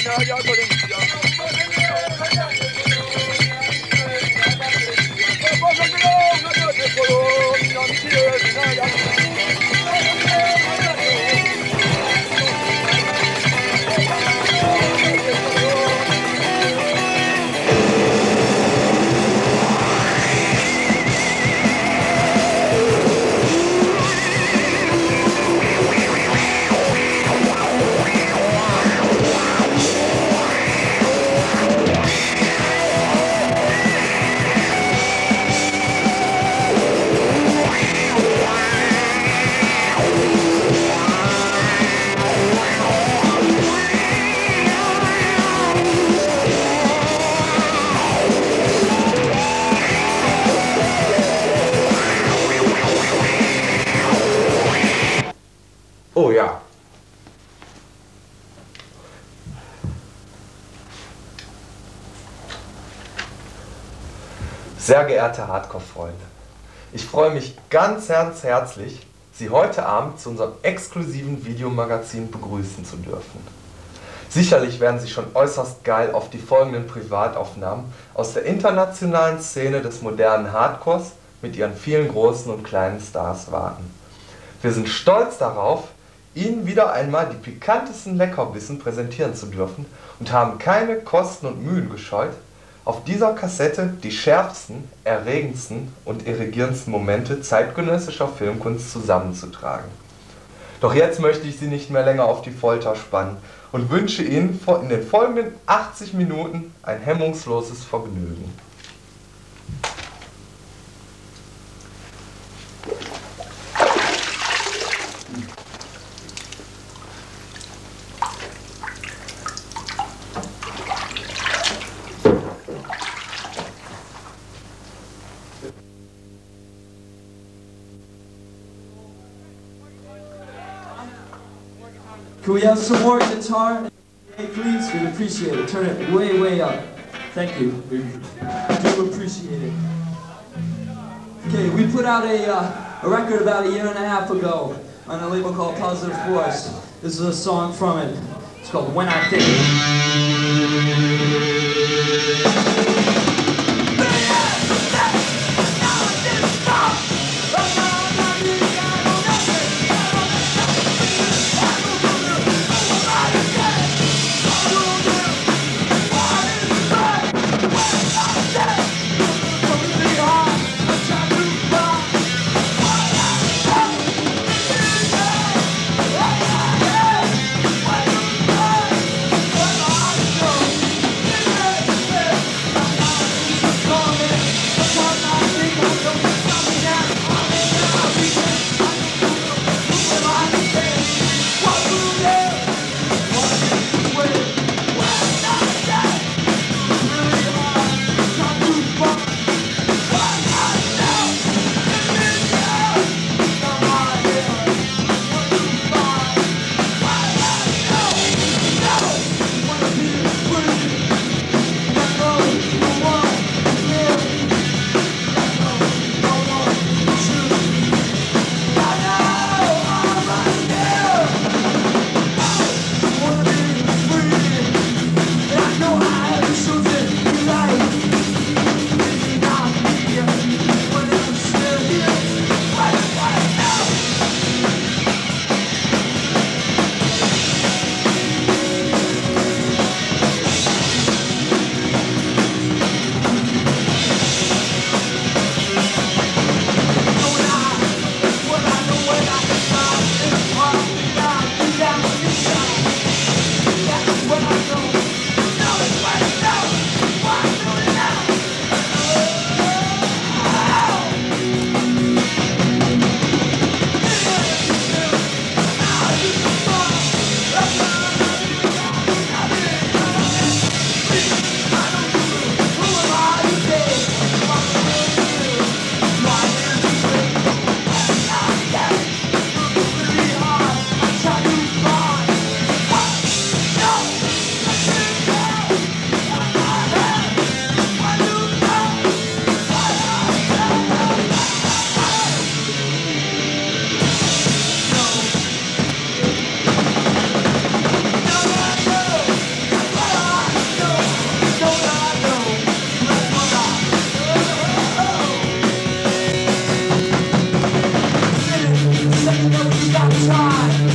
Oh ja. Sehr geehrte Hardcore-Freunde, ich freue mich ganz herzlich, Sie heute Abend zu unserem exklusiven Videomagazin begrüßen zu dürfen. Sicherlich werden Sie schon äußerst geil auf die folgenden Privataufnahmen aus der internationalen Szene des modernen Hardcores mit ihren vielen großen und kleinen Stars warten. Wir sind stolz darauf, Ihnen wieder einmal die pikantesten Leckerbissen präsentieren zu dürfen und haben keine Kosten und Mühen gescheut, auf dieser Kassette die schärfsten, erregendsten und irrigierendsten Momente zeitgenössischer Filmkunst zusammenzutragen. Doch jetzt möchte ich Sie nicht mehr länger auf die Folter spannen und wünsche Ihnen in den folgenden 80 Minuten ein hemmungsloses Vergnügen. Can we have some more guitar? Hey, please, we'd appreciate it. Turn it way, way up. Thank you. We do appreciate it. Okay, we put out a record about 1.5 years ago on a label called Positive Force. This is a song from it. It's called When I Think.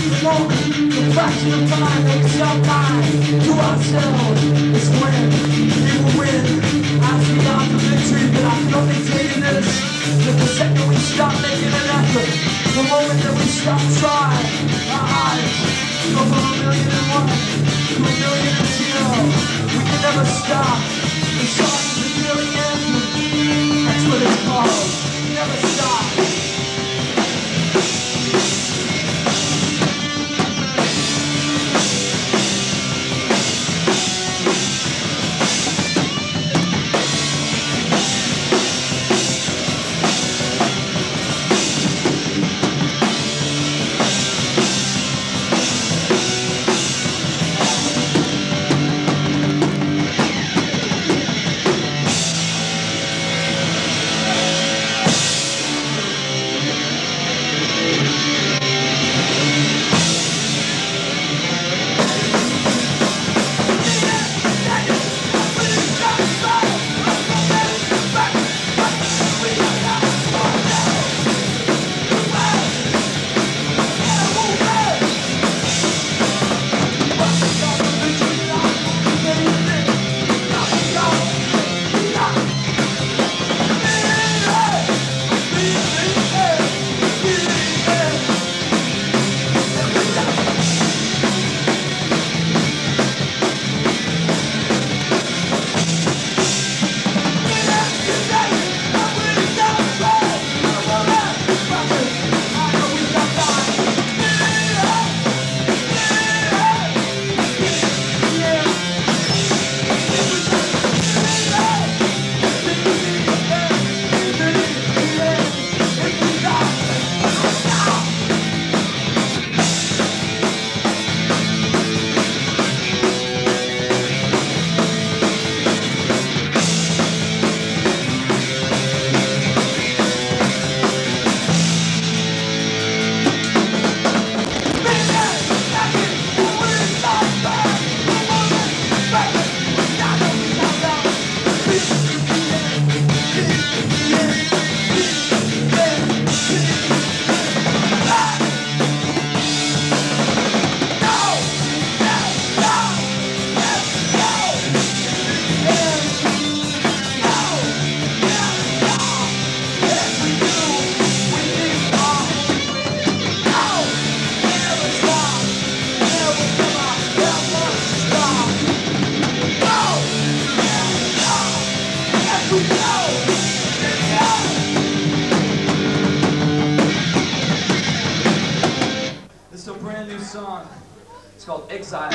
The fraction of time that we self-lie to ourselves is when we will win. I see odds of victory, but I can only tell you this: that the second we stop making an effort, the moment that we stop trying, our eyes go from 1,000,001 to 1,000,002. We can never stop. The song is a really anthem. That's what it's called. Never stop. This is a brand new song. It's called Exile.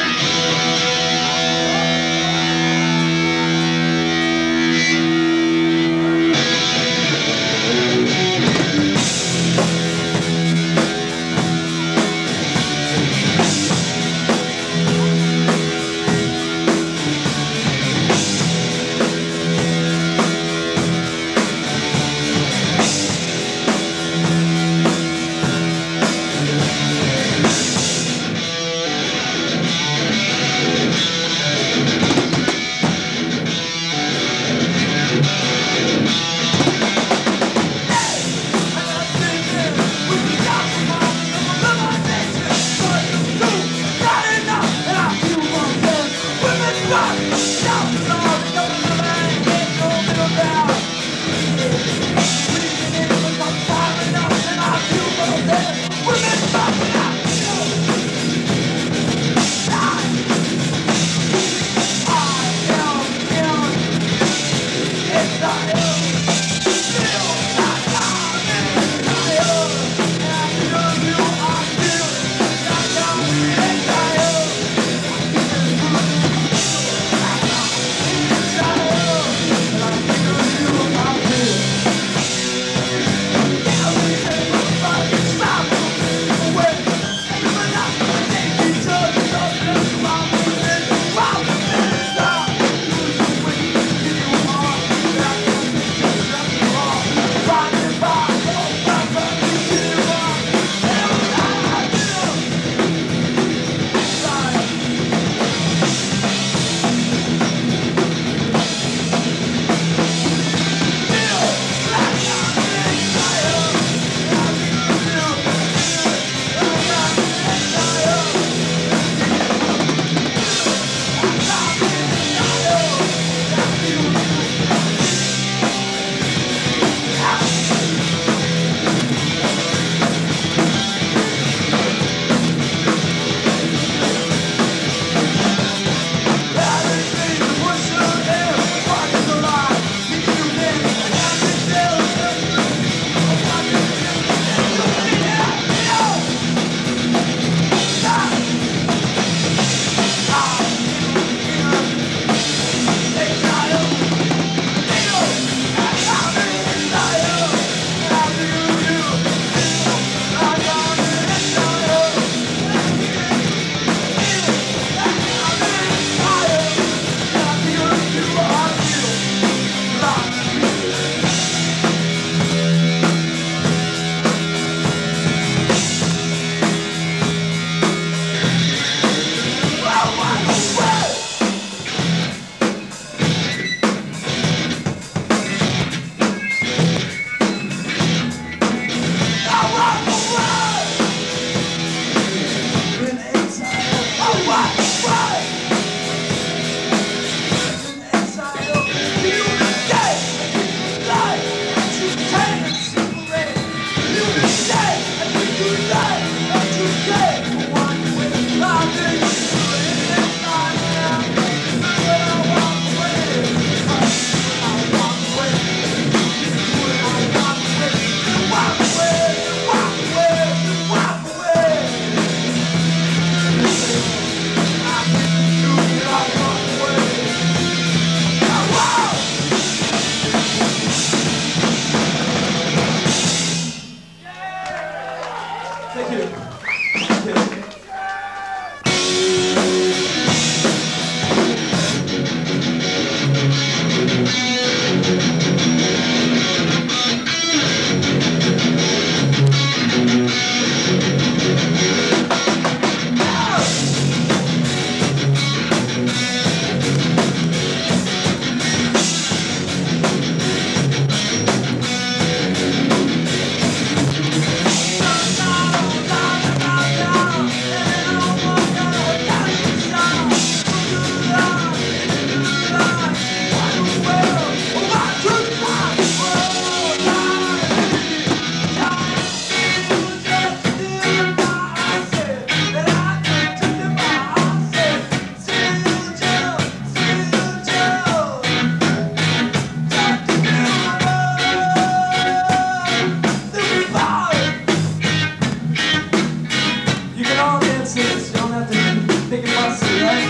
sense. You don't have to think about it, right?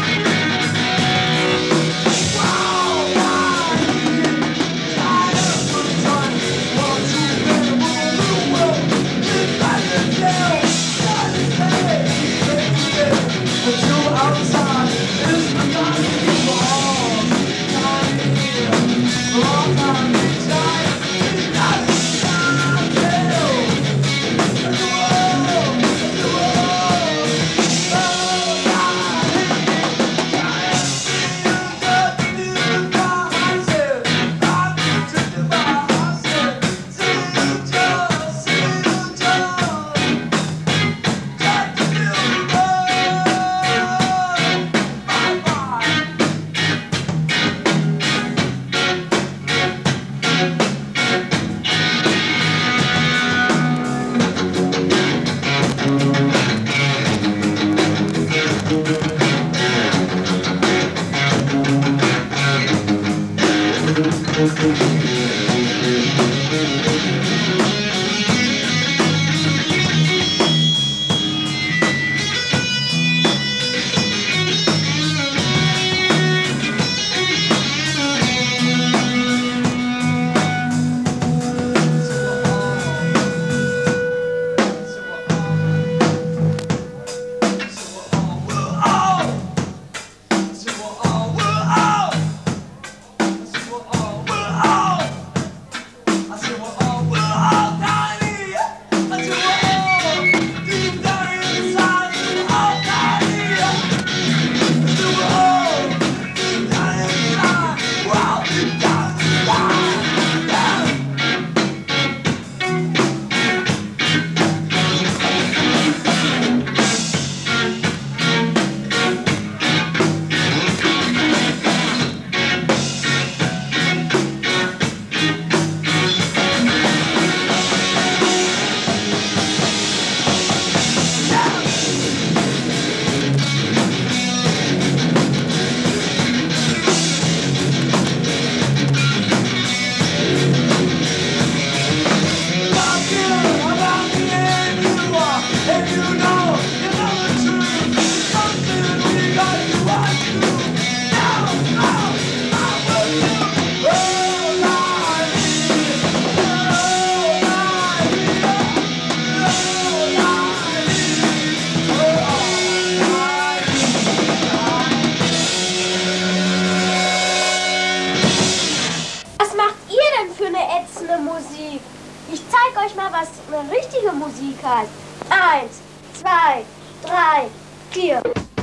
Musik. Ich zeige euch mal, was eine richtige Musik heißt. 1, 2, 3, 4.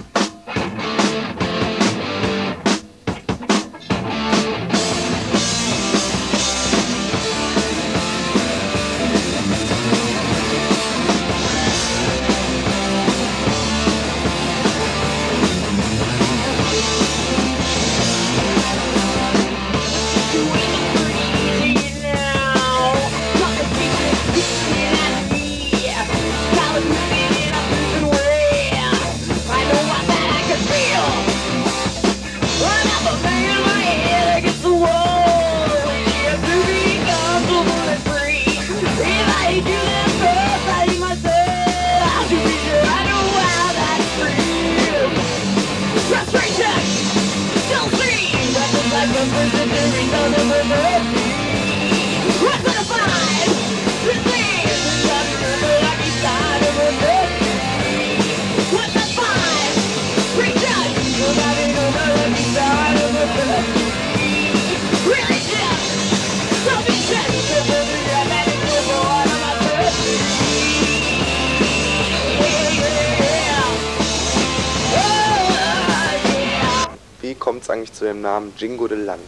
Wie kommt es eigentlich zu dem Namen Jingo de Lunch?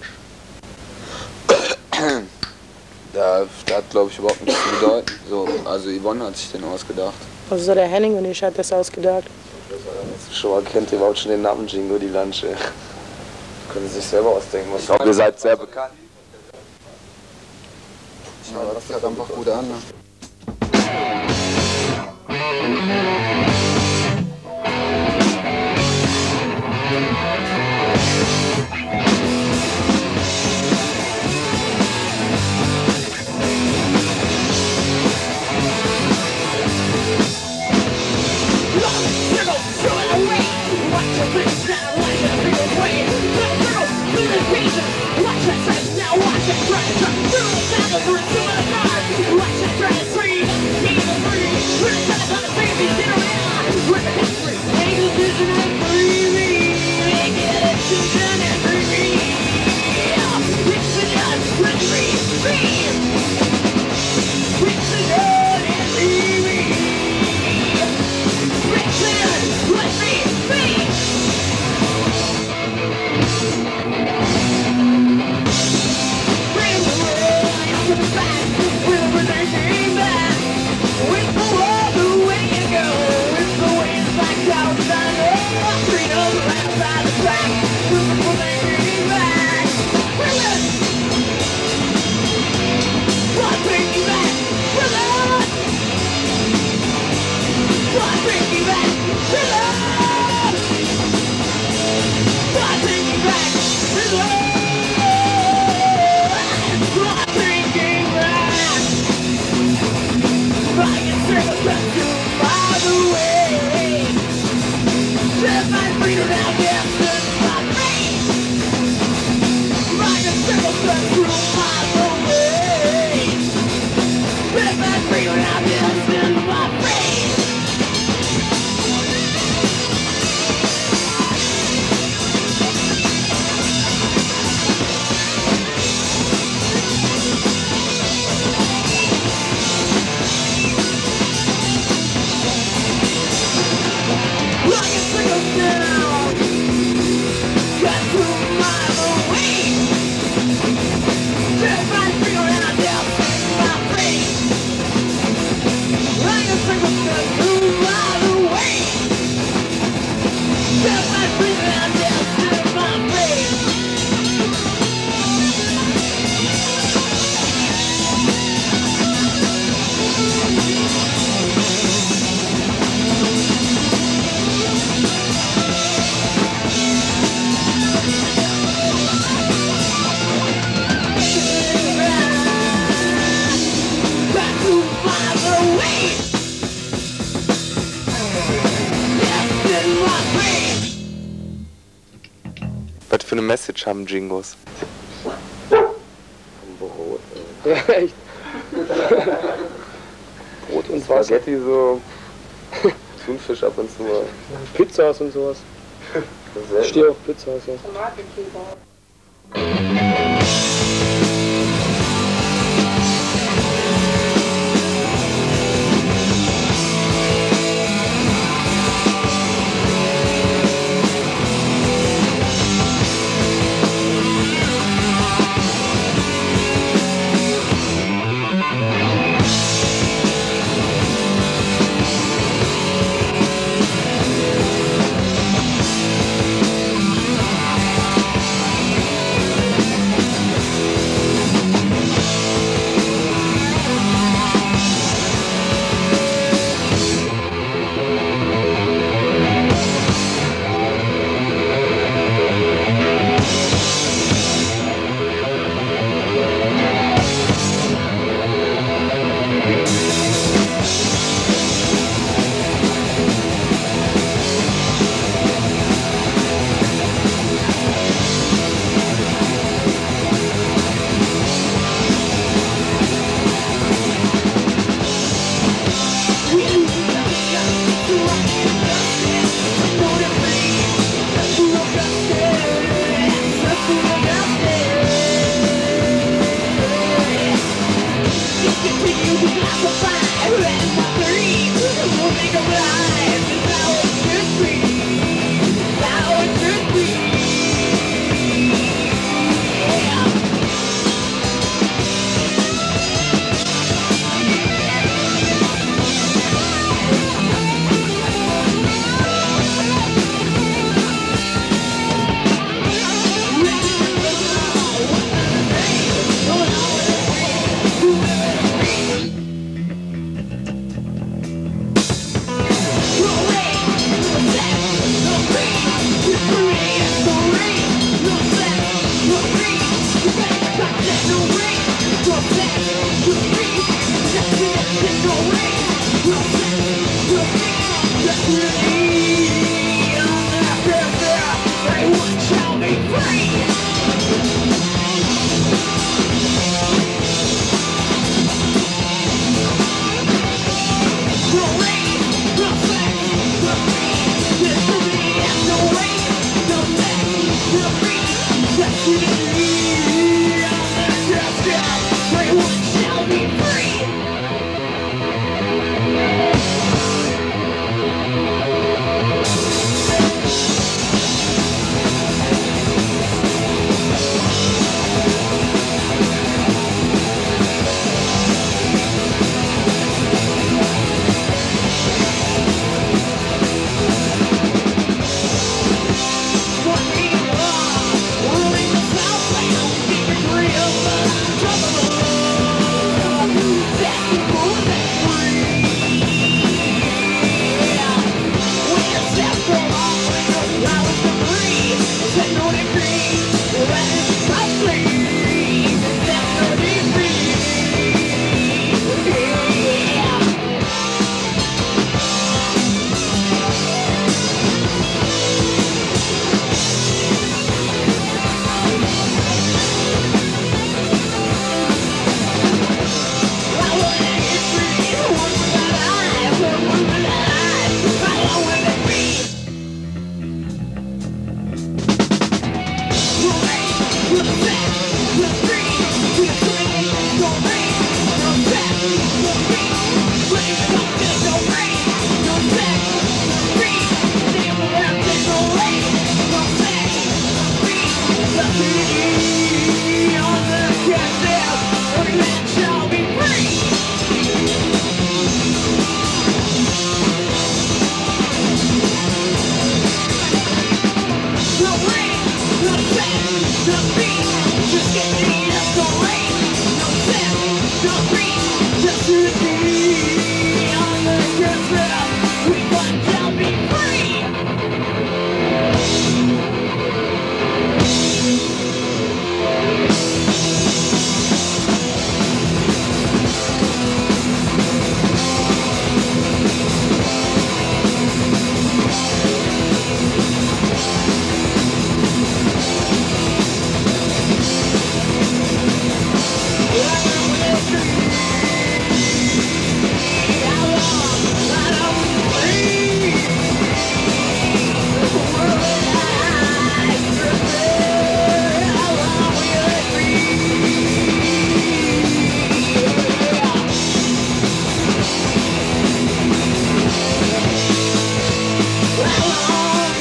Der hat, glaube ich, überhaupt nichts zu bedeuten. So, also Yvonne hat sich den ausgedacht. Also der Henning und ich hat das ausgedacht. Schon mal kennt ihr überhaupt schon den Namen Jingo de Lunch? Können Sie sich selber ausdenken. Ich glaube, ihr seid sehr bekannt. Ja, das hört einfach gut an. Ne? Was für eine Message haben Jingos? Brot. Ja, echt. Brot und Wasser. Spaghetti so. Thunfisch ab und zu mal. Pizzas und sowas. Ich stehe auf Pizzas, ja.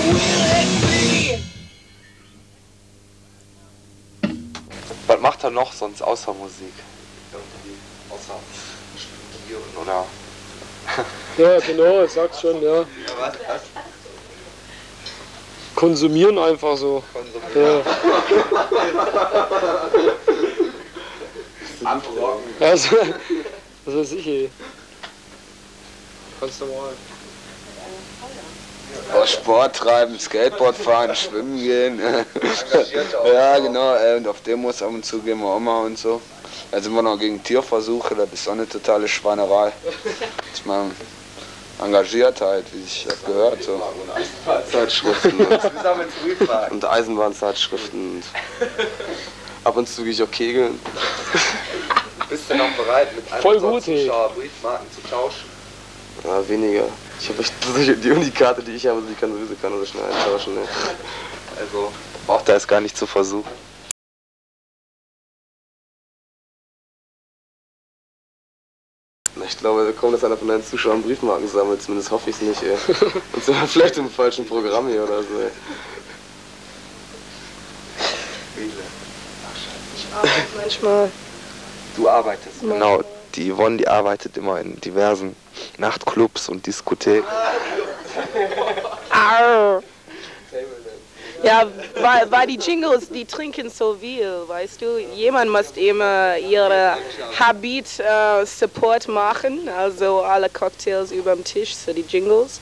Was macht er noch sonst außer Musik? Irgendwie außer studieren oder... Ja, genau, ich sag's schon, ja. Was? Konsumieren einfach so. Konsumieren. Ja. Abrocken. Also, was weiß ich, ey. Ganz normal. Sport treiben, Skateboard fahren, schwimmen gehen. Ja, genau, und auf Demos ab und zu gehen wir auch mal und so. Da sind wir noch gegen Tierversuche, das ist auch eine totale Schweinerei. Ich meine, Engagiertheit, wie sich das gehört. So. Zeitschriften und Eisenbahnzeitschriften. Und ab und zu gehe ich auch kegeln. Bist du noch bereit, mit einem Voll gut, Zuschauer Briefmarken zu tauschen? Ja, weniger. Ich habe echt die Unikarte, die ich habe, die kann sowieso keiner so schnell eintauschen. Ne? Also braucht er es gar nicht zu versuchen. Ich glaube, da kommt, dass einer von deinen Zuschauern Briefmarken sammelt, zumindest hoffe ich es nicht. Ey. Und sind wir vielleicht im falschen Programm hier oder so. Ey. Manchmal. Du arbeitest. Genau, die Yvonne, die arbeitet immer in diversen Nachtclubs und Diskotheken. Arr. Ja, weil die Jingles, die trinken so viel, weißt du. Jemand muss immer ihre Habit Support machen, also alle Cocktails über dem Tisch, so die Jingles.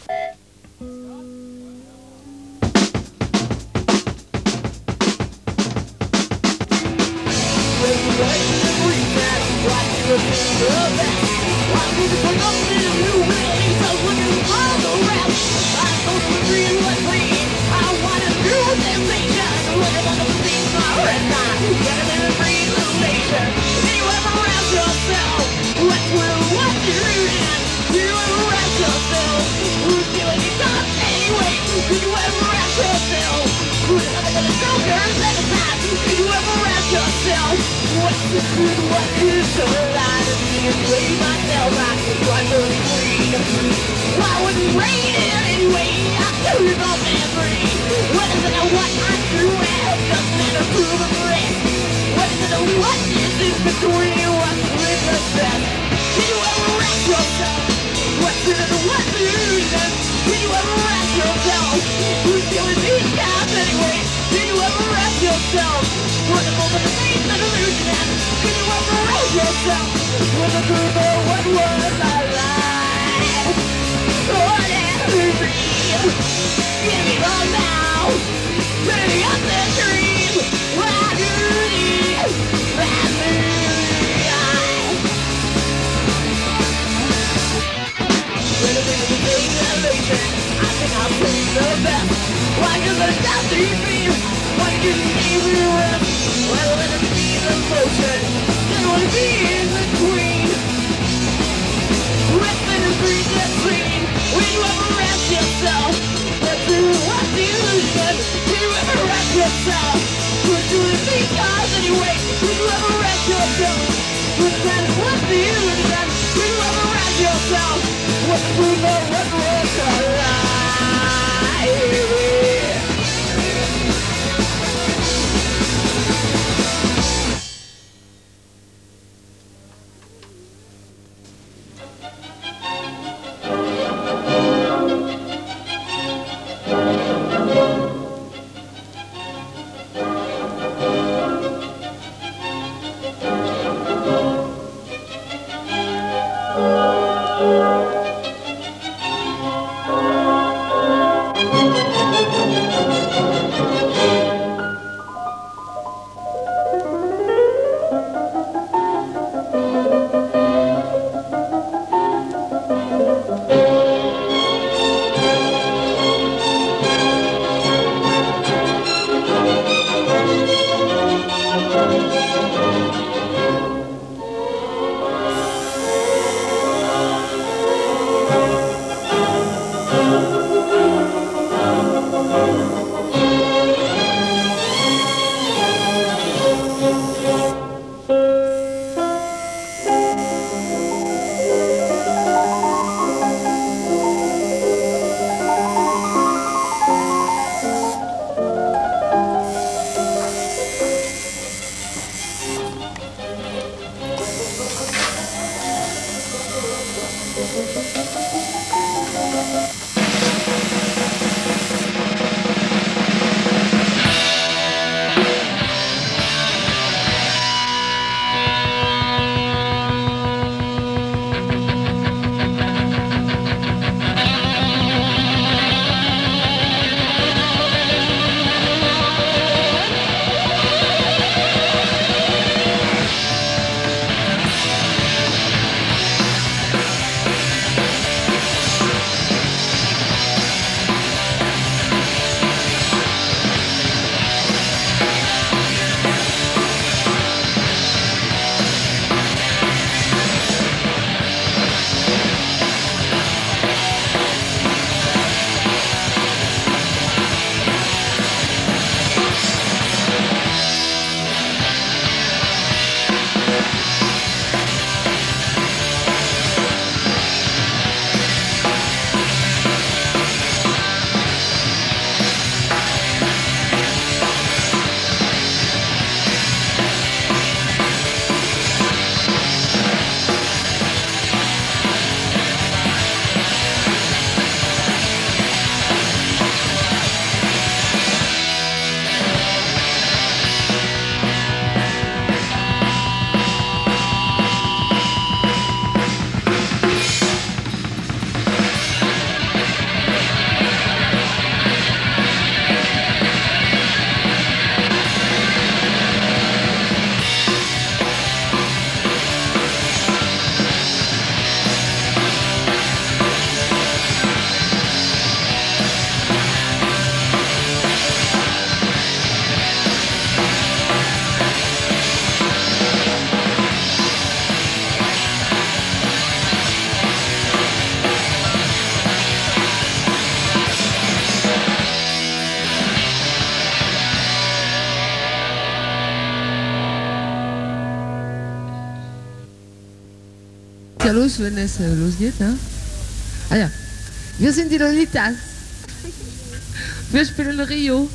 los, wenn es losgeht, ne? Ah ja, wir sind die Lolitas. Wir spielen Rio.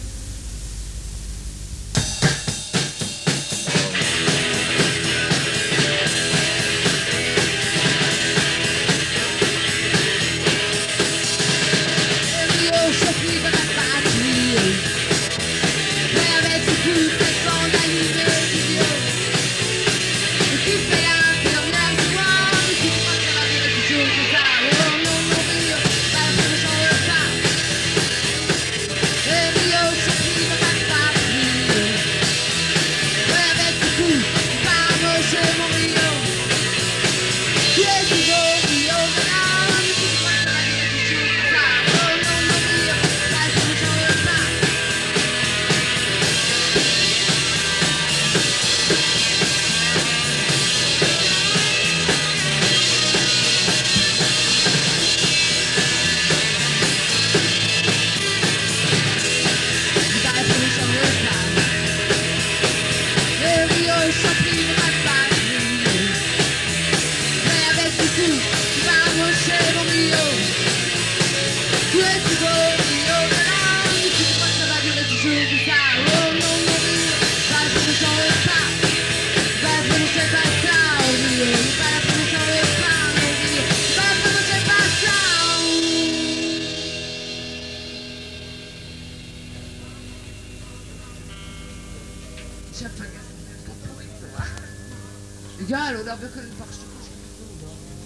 Ich hab vergessen, den Potpourri zu machen. Egal, oder wir können ein paar Stücke spielen.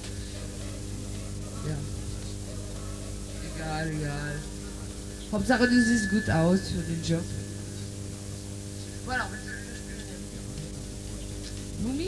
Ja. Egal. Hauptsache, du siehst gut aus für den Job. Voilà, Mumi?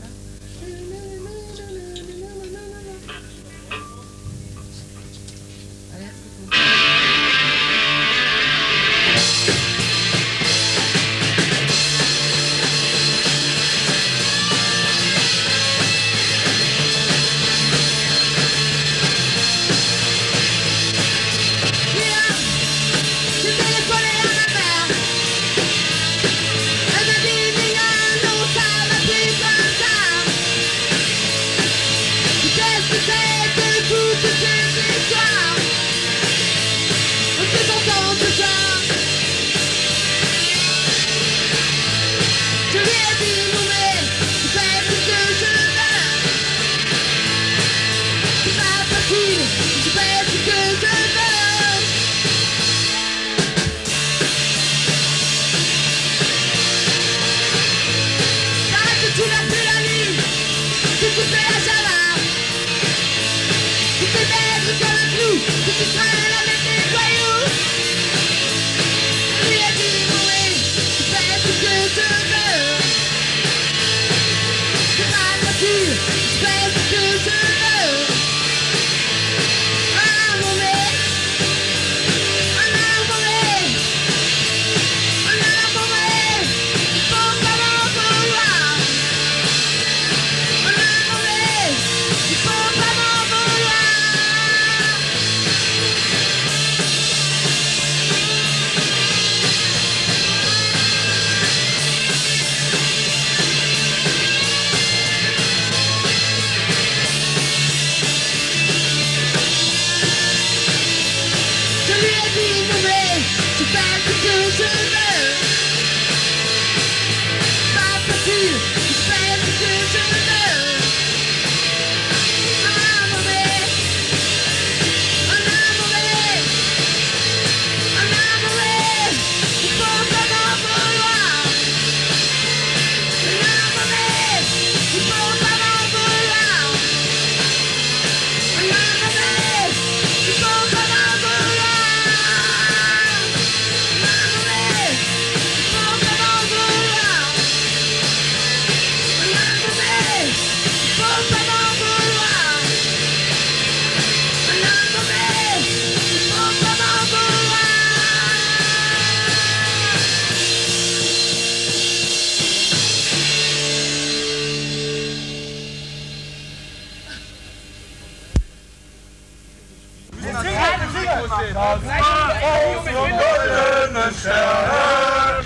Goldenen Sterne,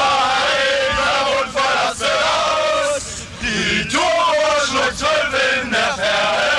sei und verlasse aus, die Tour schluckt 12 in der Ferne.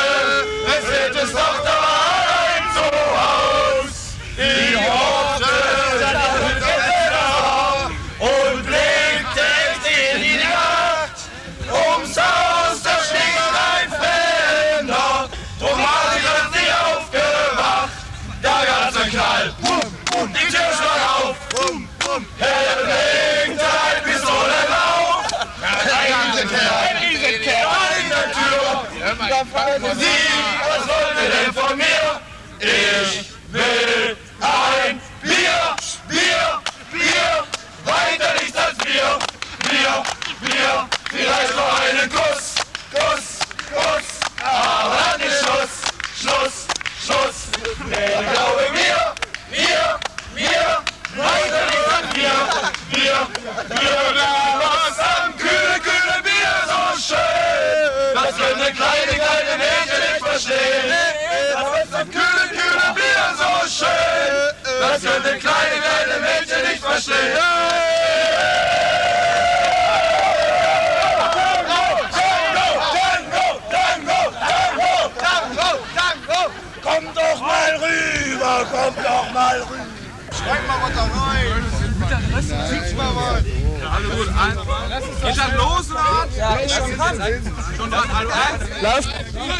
Musik, was wollt ihr denn von mir? Ich will ein Bier, Bier, Bier, weiter nichts als Bier, Bier, Bier, vielleicht noch einen Kuss, Kuss, Kuss, aber dann ist Schluss, Schluss, Schluss, denn ich glaube mir, weiter nichts als Bier, Bier, Bier, was am kühle, kühle Bier so schön, das können kleine Mädchen nicht verstehen, das am kühle, kühle Bier so schön, das können kleine Mädchen nicht verstehen. Kommt doch mal rüber, kommt doch mal rüber. Schreib mal was da rein. Sing's mal was. Ja, alle gut. Geht das los, oder? Ja, ist schon dran. Schon dran. Hallo, läuft.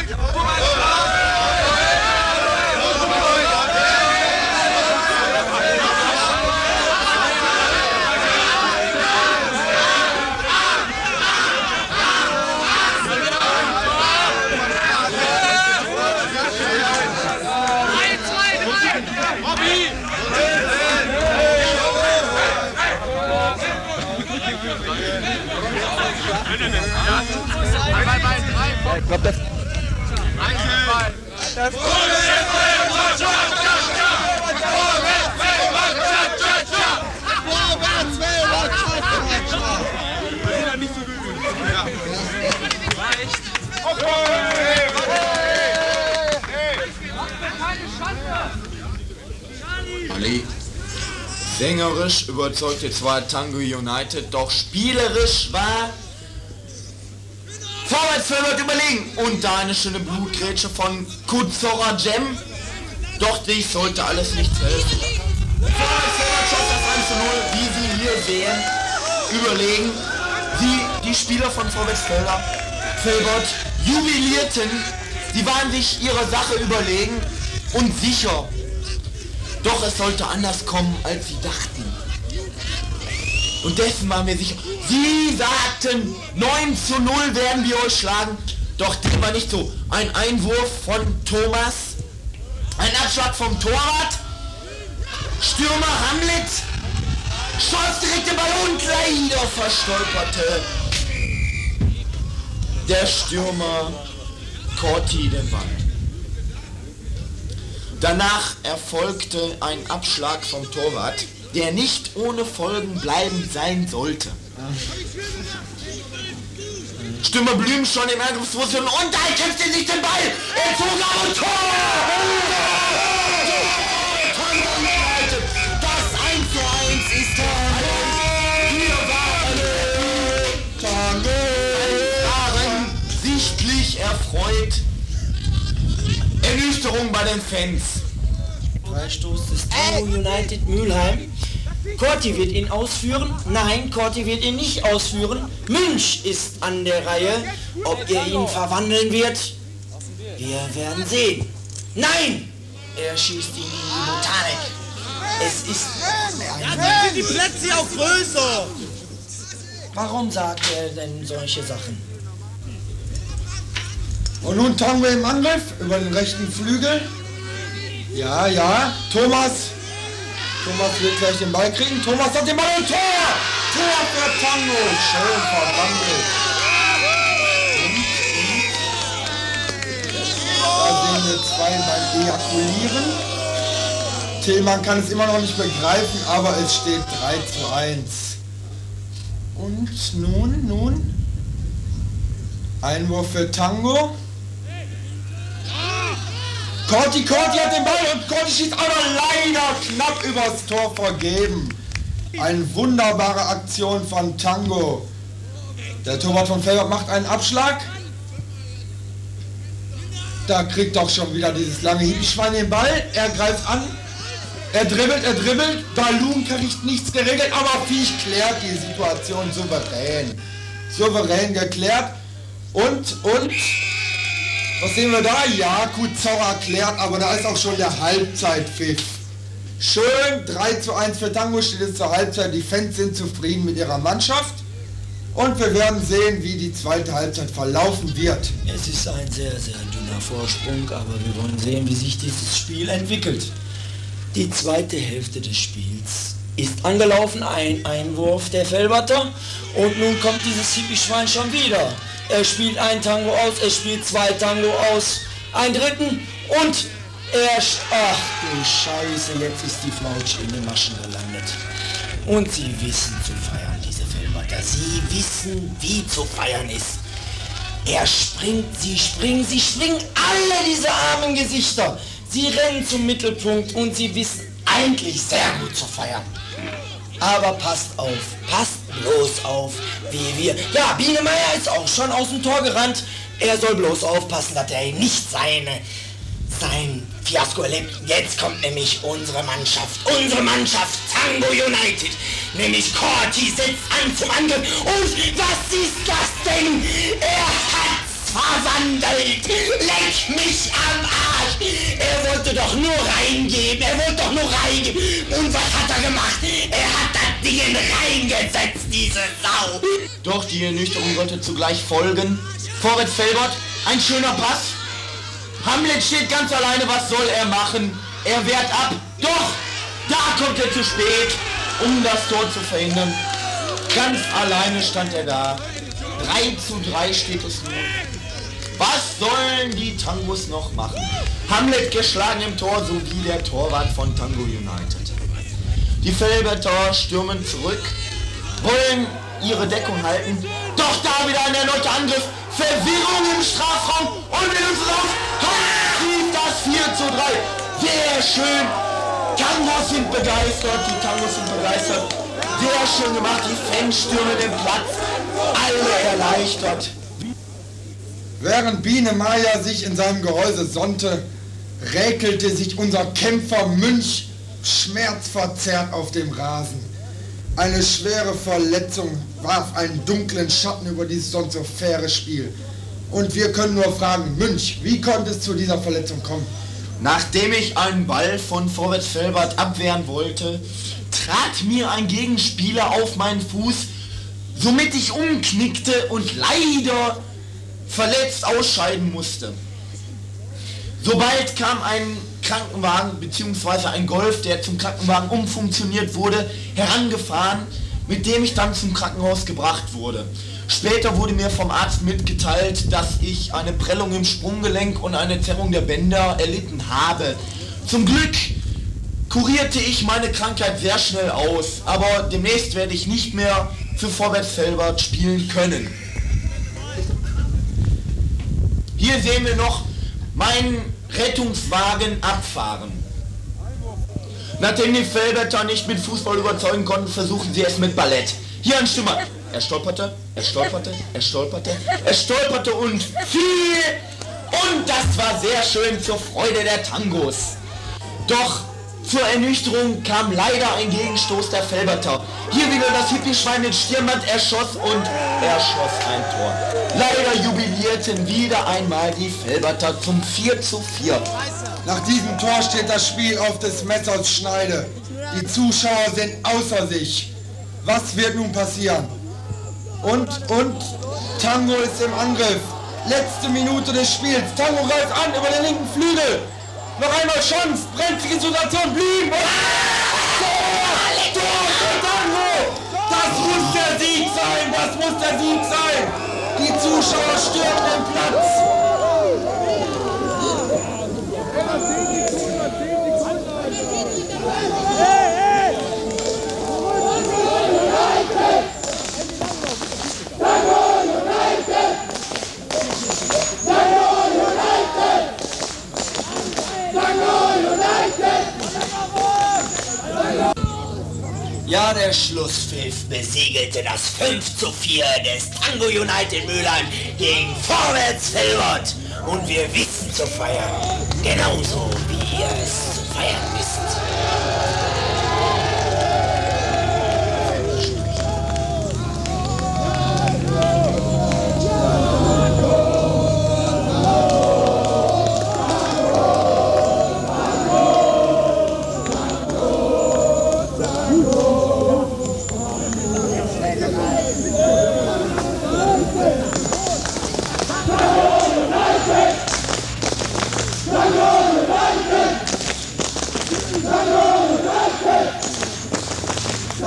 Ali, sängerisch überzeugte zwar Tango United, doch spielerisch war Vorwärtsfeld überlegen und da eine schöne Blutgrätsche von Kuzora Gem. Doch dies sollte alles nichts helfen. Vorwärtsfeld schoss das 1:0, wie Sie hier sehen, überlegen. Die Spieler von Vorwärtsfelder Felbert jubilierten. Sie waren sich ihrer Sache überlegen und sicher. Doch es sollte anders kommen, als sie dachten. Und dessen waren wir sicher. Sie sagten, 9:0 werden wir euch schlagen. Doch dem war nicht so. Ein Einwurf von Thomas. Ein Abschlag vom Torwart. Stürmer Hamlet. Schoss direkt den Ball und leider verstolperte der Stürmer Corti den Ball. Danach erfolgte ein Abschlag vom Torwart, der nicht ohne Folgen bleibend sein sollte. Stürmer Blüm schon im Angriffsposition und da kämpfte sich den Ball. Er zog auf und Tor! Das 1:1 ist Tango. Wir waren sichtlich erfreut. Ernüchterung bei den Fans. Freistoß des Tango United Mülheim. Corti wird ihn ausführen. Nein, Corti wird ihn nicht ausführen. Münch ist an der Reihe. Ob er ihn verwandeln wird, wir werden sehen. Nein! Er schießt ihn in die Botanik. Es ist... Ja, sind die Plätze auch größer! Warum sagt er denn solche Sachen? Und nun Tango im Angriff über den rechten Flügel. Ja, Thomas wird gleich den Ball kriegen. Thomas hat den Ball und Tor! Tor für Tango. Schön verwandelt. Da sehen wir zwei beim Ejakulieren. Tillmann kann es immer noch nicht begreifen, aber es steht 3:1. Und nun Einwurf für Tango. Corti hat den Ball und Corti schießt aber leider knapp übers Tor vergeben. Eine wunderbare Aktion von Tango. Der Torwart von Felbert macht einen Abschlag. Da kriegt doch schon wieder dieses lange Hiebschwein den Ball. Er greift an. Er dribbelt. Balloon kriegt nichts geregelt, aber Viech klärt die Situation souverän. Souverän geklärt. Und was sehen wir da? Ja, Kuzora klärt, aber da ist auch schon der Halbzeitpfiff. Schön, 3:1 für Tango steht es zur Halbzeit. Die Fans sind zufrieden mit ihrer Mannschaft. Und wir werden sehen, wie die zweite Halbzeit verlaufen wird. Es ist ein sehr, sehr dünner Vorsprung, aber wir wollen sehen, wie sich dieses Spiel entwickelt. Die zweite Hälfte des Spiels ist angelaufen, ein Einwurf der Felberter und nun kommt dieses Hippie-Schwein schon wieder. Er spielt ein Tango aus, er spielt zwei Tango aus, einen dritten und ach du Scheiße, jetzt ist die Flautsche in den Maschen gelandet. Und sie wissen zu feiern, diese Felberter, sie wissen, wie zu feiern ist. Er springt, sie springen, sie schwingen alle diese armen Gesichter. Sie rennen zum Mittelpunkt und sie wissen eigentlich sehr gut zu feiern. Aber passt bloß auf, wie wir... Ja, Bienemeier ist auch schon aus dem Tor gerannt. Er soll bloß aufpassen, dass er nicht sein Fiasko erlebt. Jetzt kommt nämlich unsere Mannschaft, Tango United. Nämlich Corti setzt an zum Angriff. Und was ist das denn? Er hat's verwandelt. Leck mich am Arsch. Er wollte doch nur reingeben. Und was hat er gemacht? Er hat das Ding reingesetzt, diese Sau. Doch die Ernüchterung sollte zugleich folgen. Vorwärts Felbert, ein schöner Pass. Hamlet steht ganz alleine, was soll er machen? Er wehrt ab. Doch, da kommt er zu spät, um das Tor zu verhindern. Ganz alleine stand er da. 3:3 steht es nun. Was sollen die Tangos noch machen? Hamlet geschlagen im Tor, sowie der Torwart von Tango United. Die Felberter stürmen zurück, wollen ihre Deckung halten. Doch da wieder ein erneuter Angriff. Verwirrung im Strafraum und wir lösen auf. Trieft das 4:3. Sehr schön. Tangos sind begeistert, die Tangos sind begeistert. Sehr schön gemacht, die Fans stürmen den Platz. Alle erleichtert. Während Bienemeier sich in seinem Gehäuse sonnte, räkelte sich unser Kämpfer Münch schmerzverzerrt auf dem Rasen. Eine schwere Verletzung warf einen dunklen Schatten über dieses sonst so faire Spiel. Und wir können nur fragen, Münch, wie konnte es zu dieser Verletzung kommen? Nachdem ich einen Ball von Vorwärts Felbert abwehren wollte, trat mir ein Gegenspieler auf meinen Fuß, somit ich umknickte und leider verletzt ausscheiden musste. Sobald kam ein Krankenwagen bzw. ein Golf, der zum Krankenwagen umfunktioniert wurde, herangefahren, mit dem ich dann zum Krankenhaus gebracht wurde. Später wurde mir vom Arzt mitgeteilt, dass ich eine Prellung im Sprunggelenk und eine Zerrung der Bänder erlitten habe. Zum Glück kurierte ich meine Krankheit sehr schnell aus, aber demnächst werde ich nicht mehr für Vorwärts Felbert spielen können. Hier sehen wir noch meinen Rettungswagen abfahren. Nachdem die Felberter nicht mit Fußball überzeugen konnten, versuchen sie es mit Ballett. Hier ein Stürmer. Er stolperte und fiel. Und das war sehr schön zur Freude der Tangos. Doch zur Ernüchterung kam leider ein Gegenstoß der Felberter. Hier wieder das Hippie-Schwein mit Stirnband erschoss ein Tor. Leider jubilierten wieder einmal die Felberter zum 4:4. Nach diesem Tor steht das Spiel auf des Messers Schneide. Die Zuschauer sind außer sich. Was wird nun passieren? Und Tango ist im Angriff. Letzte Minute des Spiels. Tango greift an über den linken Flügel. Noch einmal Chance. Brenzlige Situation. Blieben. Tor für Tango. Das muss der Sieg sein. Die Zuschauer stürmen den Platz. Ja, der Schlusspfiff besiegelte das 5:4 des Tango United Mülheim gegen Vorwärts Felbert. Und wir wissen zu feiern, genauso wie ihr es zu feiern wisst.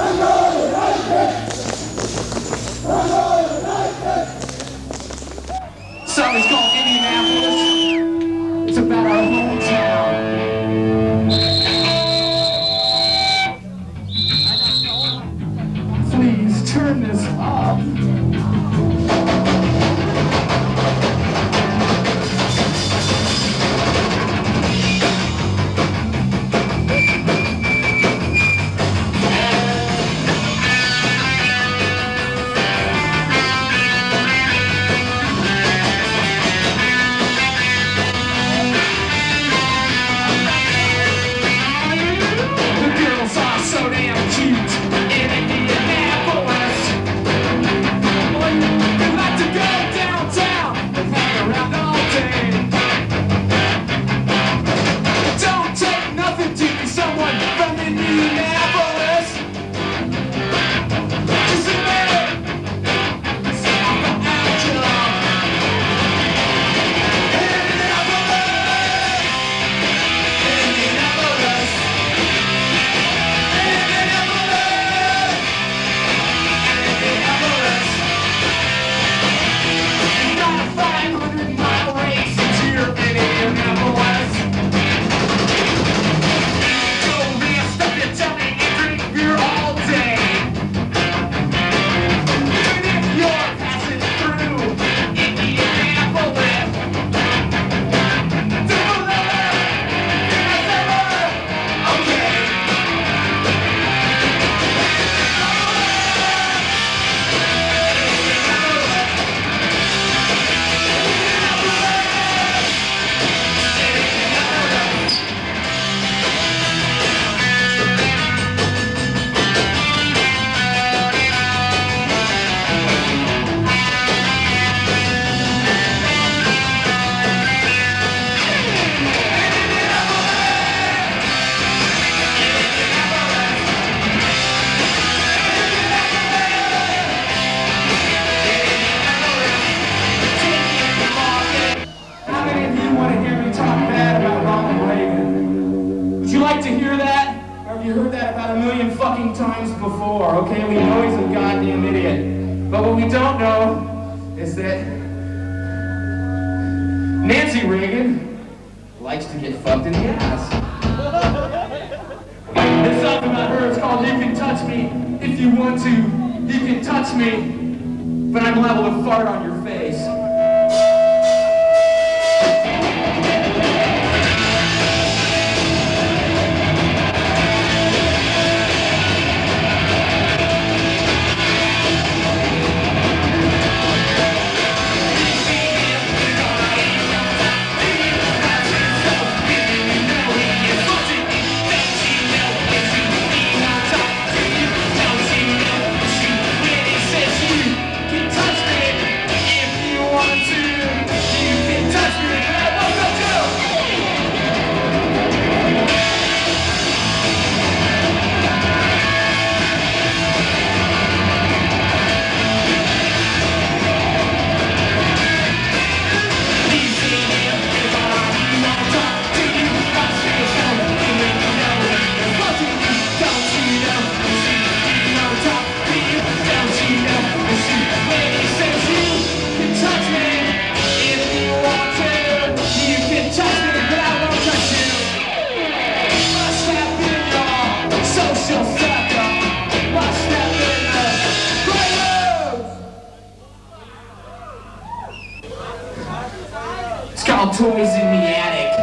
Song's called Indianapolis. It's about our hometown. Please turn this off. Times before, okay? We know he's a goddamn idiot. But what we don't know is that Nancy Reagan likes to get fucked in the ass. This song about her is called You Can Touch Me If You Want To. You can touch me, but I'm liable to fart on your face. Toys in the attic.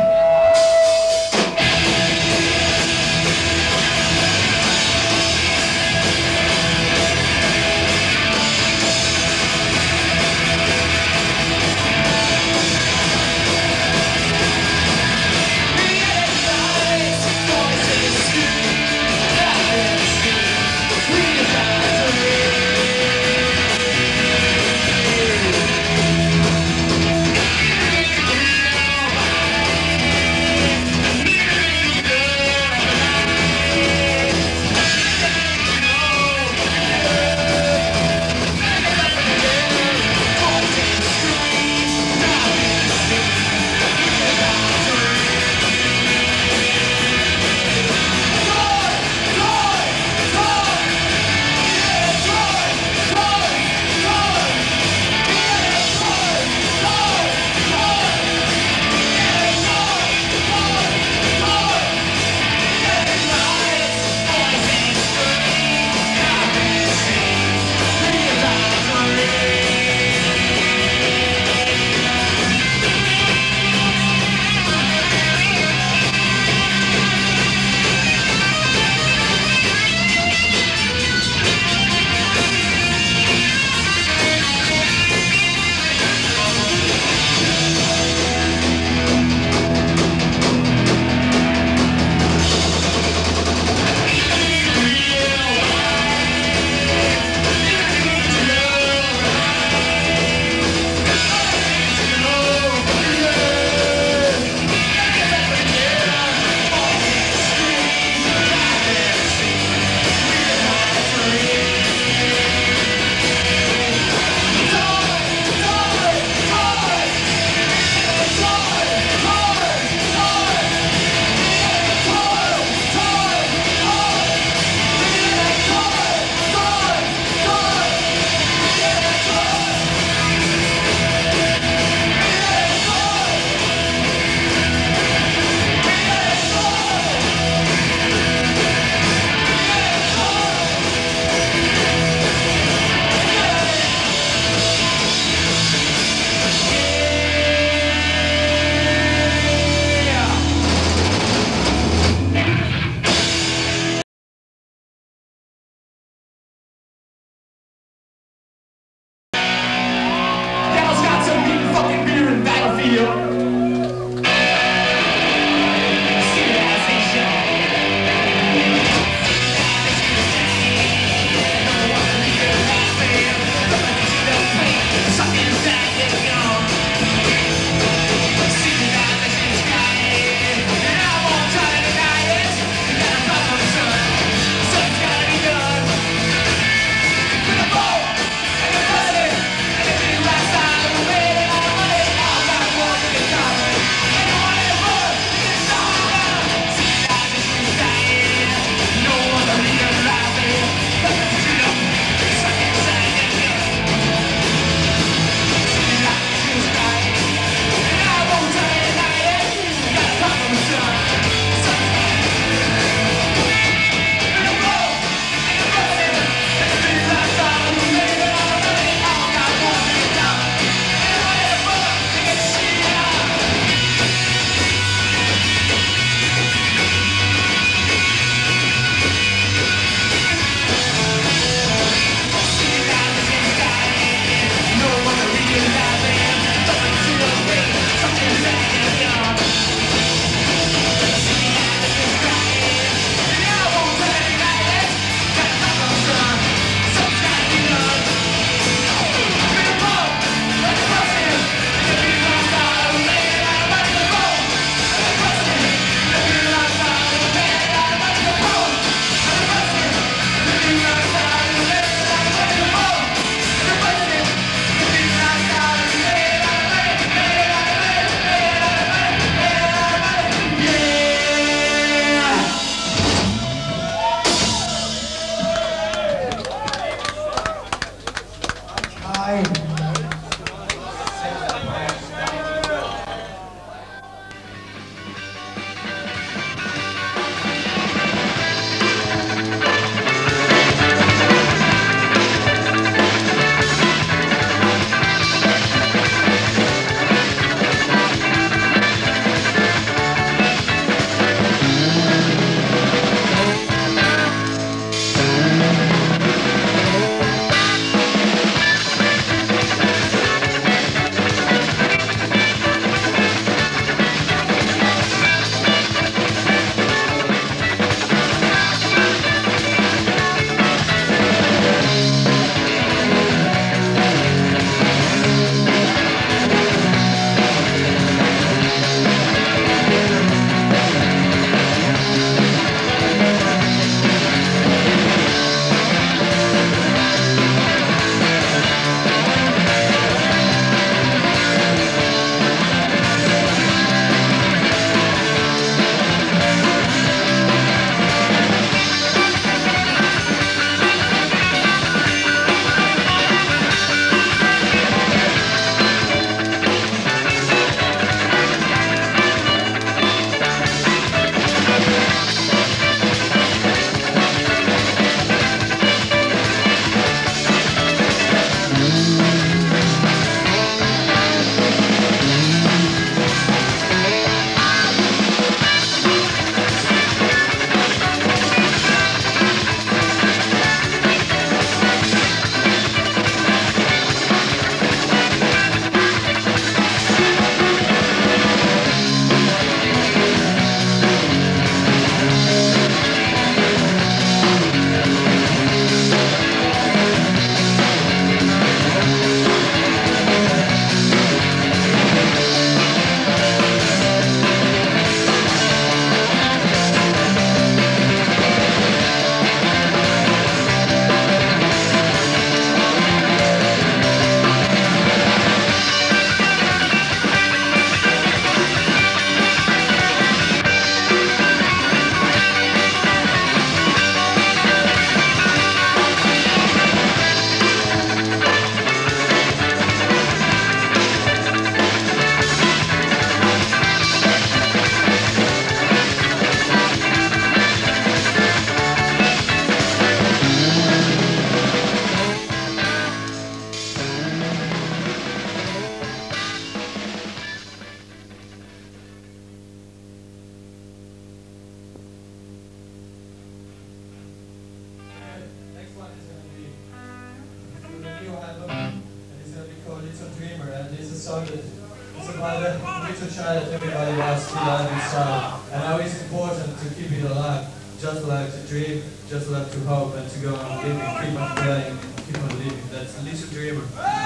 It's about a little child that everybody wants to live inside. And how it's important to keep it alive. Just like to dream, just like to hope, and to go on living, keep on playing, keep on living. That's Little Dreamer.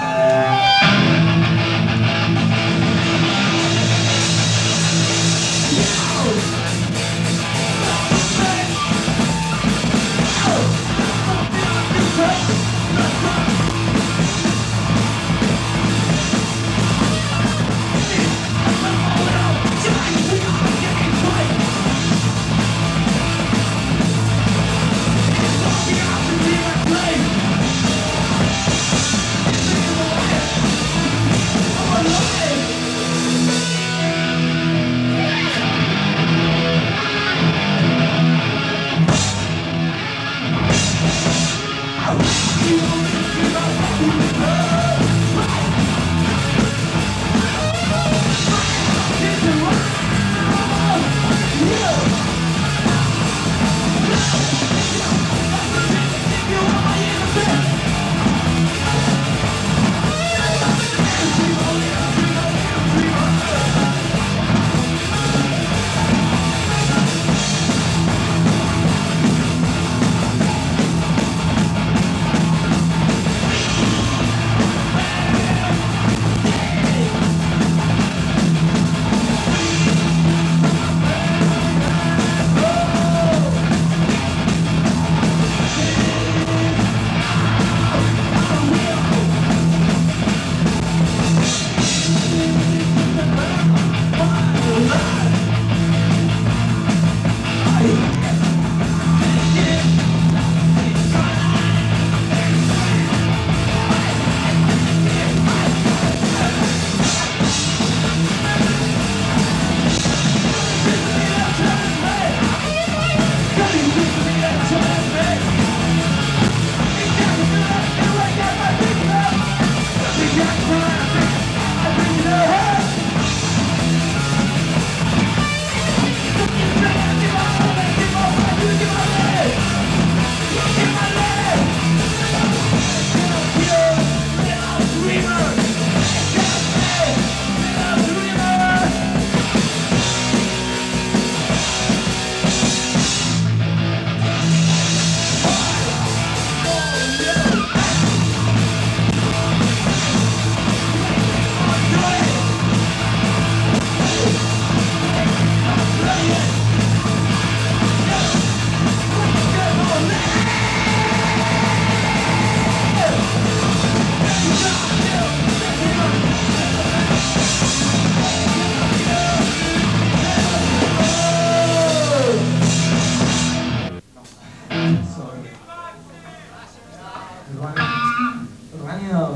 Running out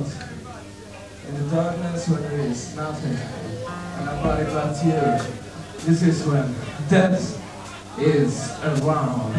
in the darkness when there is nothing, and nobody but you. This is when death is around.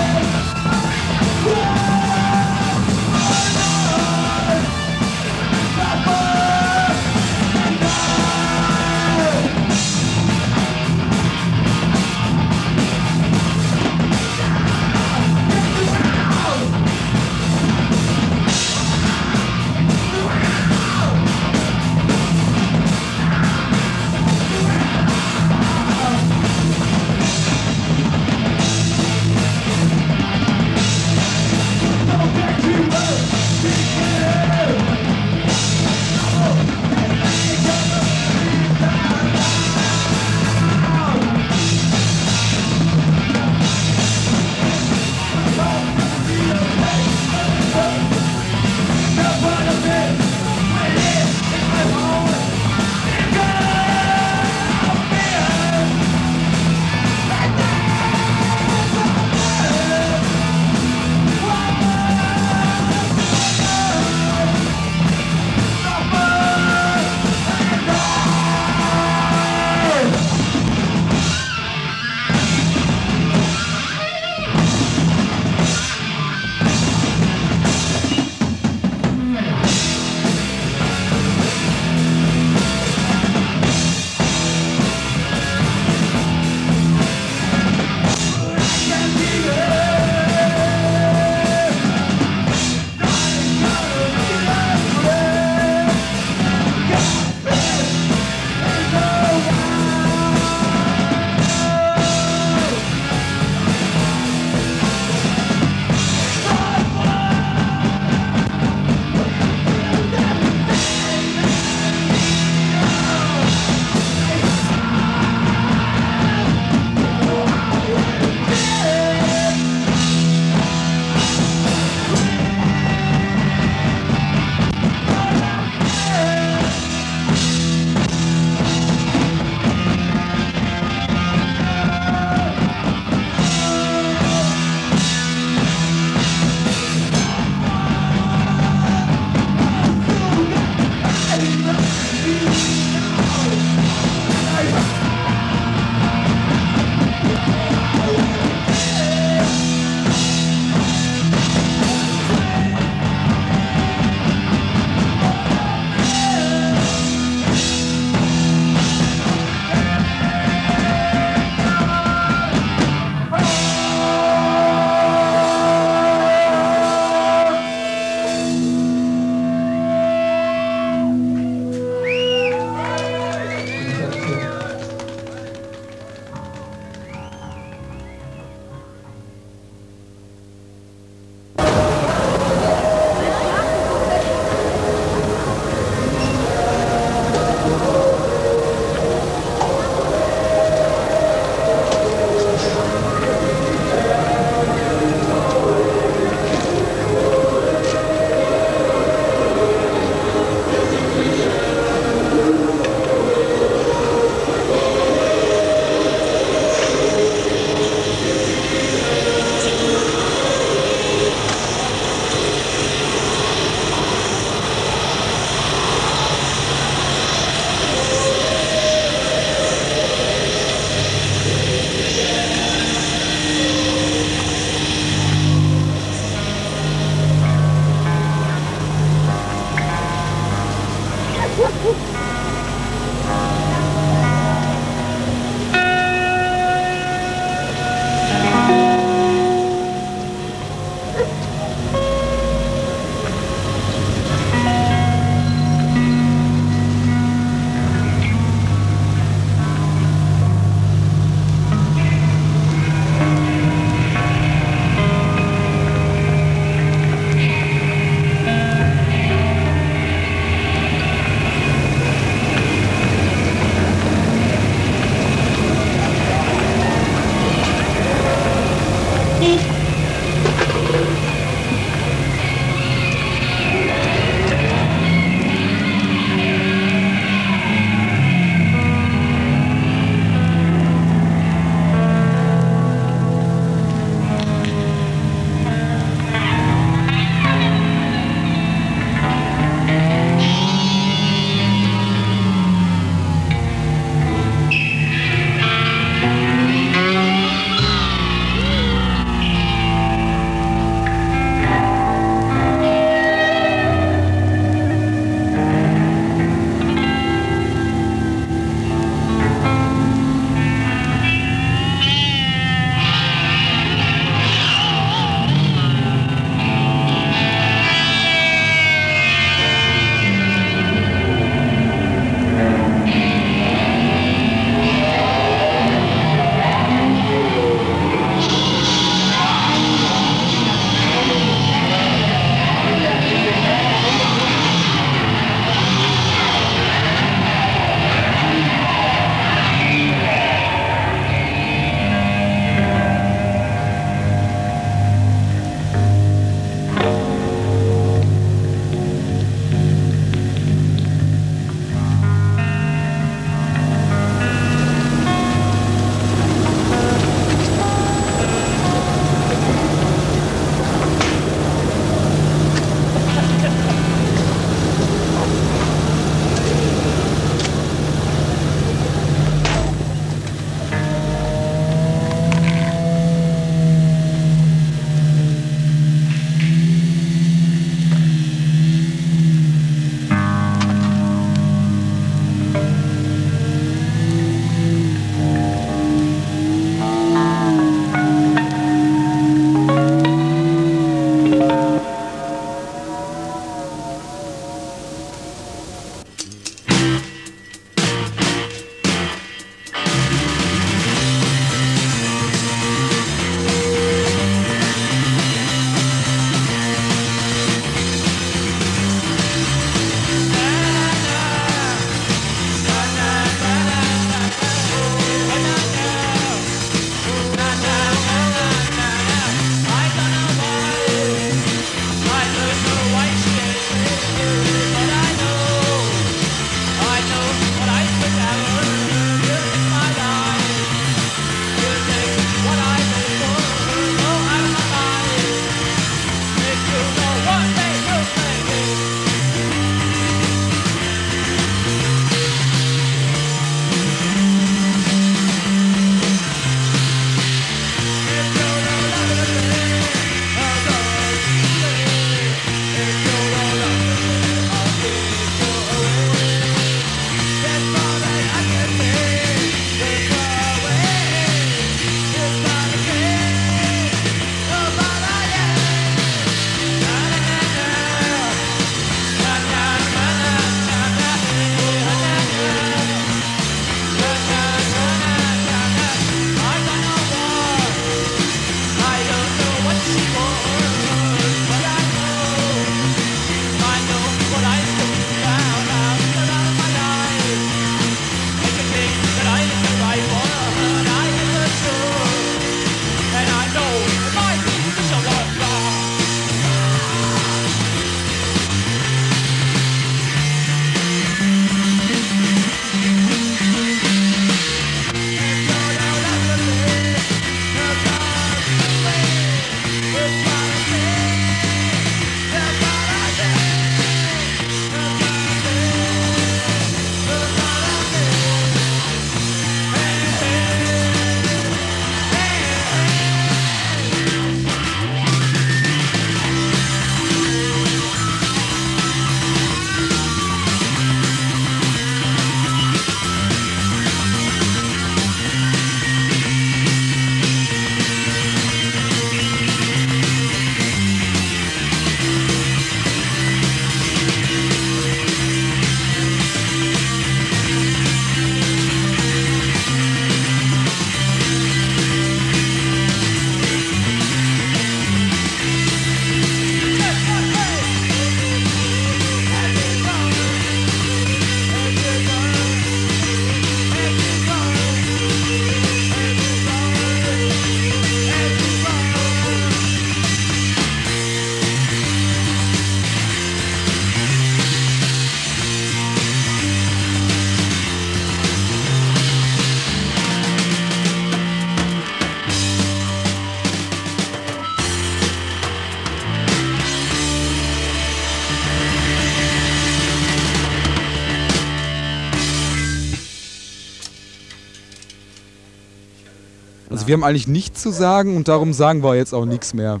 wir haben eigentlich nichts zu sagen und darum sagen wir jetzt auch nichts mehr.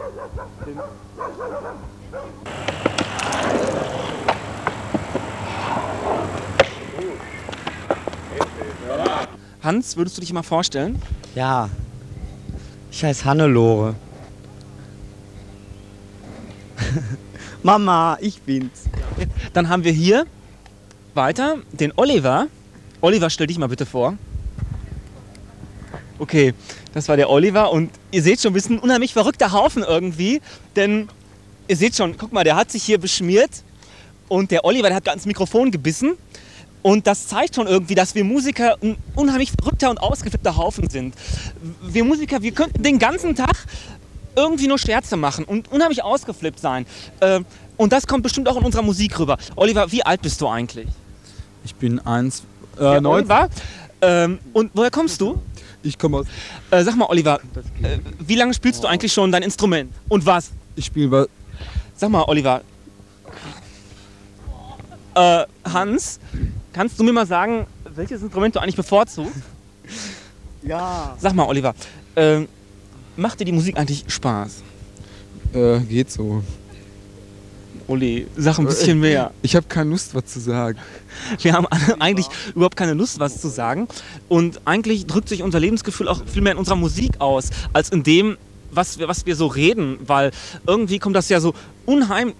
Hans, würdest du dich mal vorstellen? Ja, ich heiße Hannelore. Mama, ich bin's. Dann haben wir hier weiter den Oliver. Oliver, stell dich mal bitte vor. Okay, das war der Oliver und ihr seht schon, wir sind ein unheimlich verrückter Haufen irgendwie, denn ihr seht schon, guck mal, der hat sich hier beschmiert und der Oliver, der hat ganz ins Mikrofon gebissen und das zeigt schon irgendwie, dass wir Musiker ein unheimlich verrückter und ausgeflippter Haufen sind. Wir Musiker, wir könnten den ganzen Tag irgendwie nur Scherze machen und unheimlich ausgeflippt sein. Und das kommt bestimmt auch in unserer Musik rüber. Oliver, wie alt bist du eigentlich? Ich bin 9. Oliver, und woher kommst du? Ich komme aus... sag mal, Oliver, wie lange spielst du eigentlich schon dein Instrument? Und was? Ich spiele... Sag mal, Oliver. Hans, kannst du mir mal sagen, welches Instrument du eigentlich bevorzugst? Ja. Sag mal, Oliver, macht dir die Musik eigentlich Spaß? Geht so. Uli, sag ein bisschen mehr. Ich habe keine Lust, was zu sagen. Wir haben eigentlich überhaupt keine Lust, was zu sagen. Und eigentlich drückt sich unser Lebensgefühl auch viel mehr in unserer Musik aus, als in dem, was wir so reden. Weil irgendwie kommt das ja so unheimlich...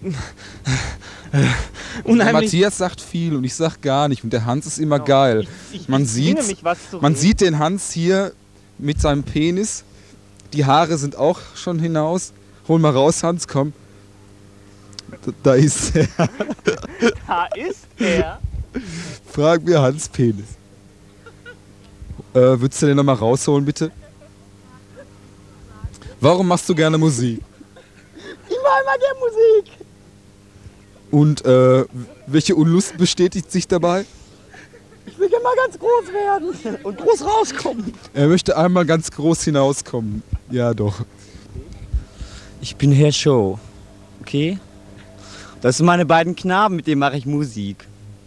Matthias sagt viel und ich sag gar nicht. Und der Hans ist immer geil. Man sieht den Hans hier mit seinem Penis. Die Haare sind auch schon hinaus. Hol mal raus, Hans, komm. Da ist er. Da ist er. Frag mir Hans Penis. Würdest du den nochmal rausholen, bitte? Warum machst du gerne Musik? Ich war immer der Musik. Und welche Unlust bestätigt sich dabei? Ich will immer ganz groß werden und groß rauskommen. Er möchte einmal ganz groß hinauskommen. Ja, doch. Ich bin Herr Show. Okay? Das sind meine beiden Knaben, mit denen mache ich Musik.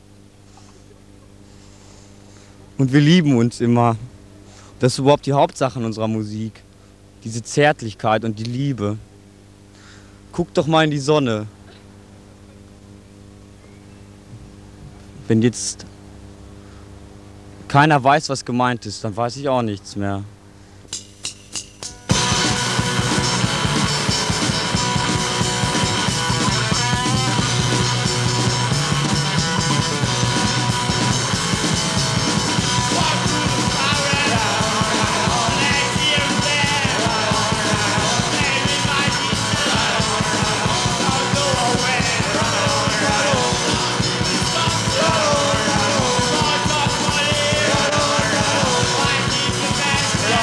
Und wir lieben uns immer. Das ist überhaupt die Hauptsache in unserer Musik. Diese Zärtlichkeit und die Liebe. Guck doch mal in die Sonne. Wenn jetzt keiner weiß, was gemeint ist, dann weiß ich auch nichts mehr. Yeah.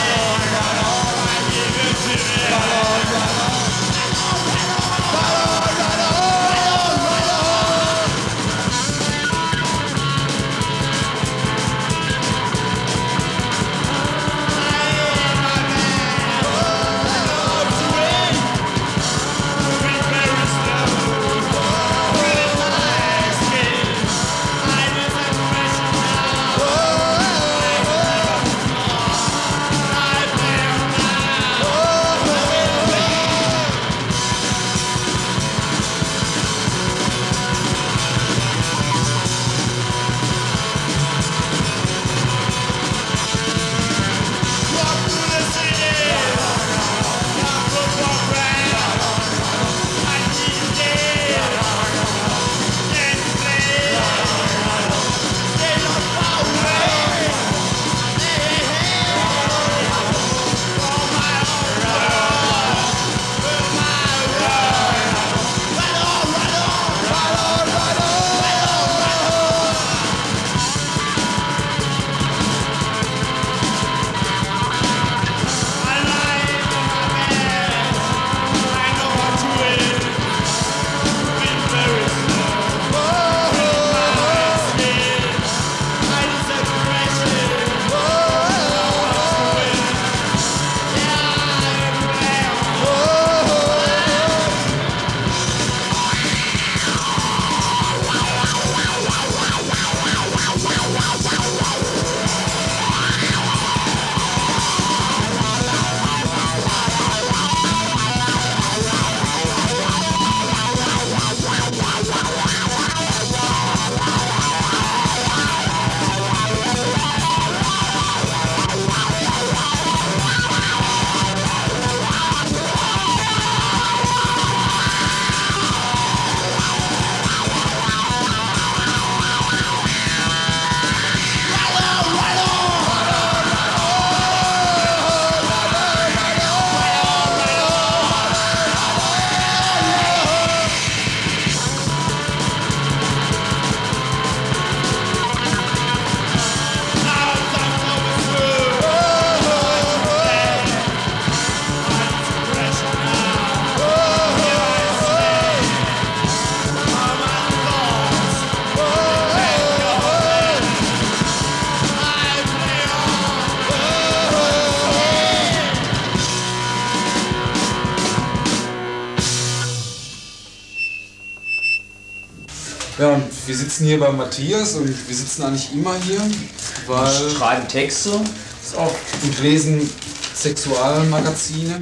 Ja, und wir sitzen hier bei Matthias und wir sitzen eigentlich immer hier, weil... Wir schreiben Texte. Und lesen Sexualmagazine.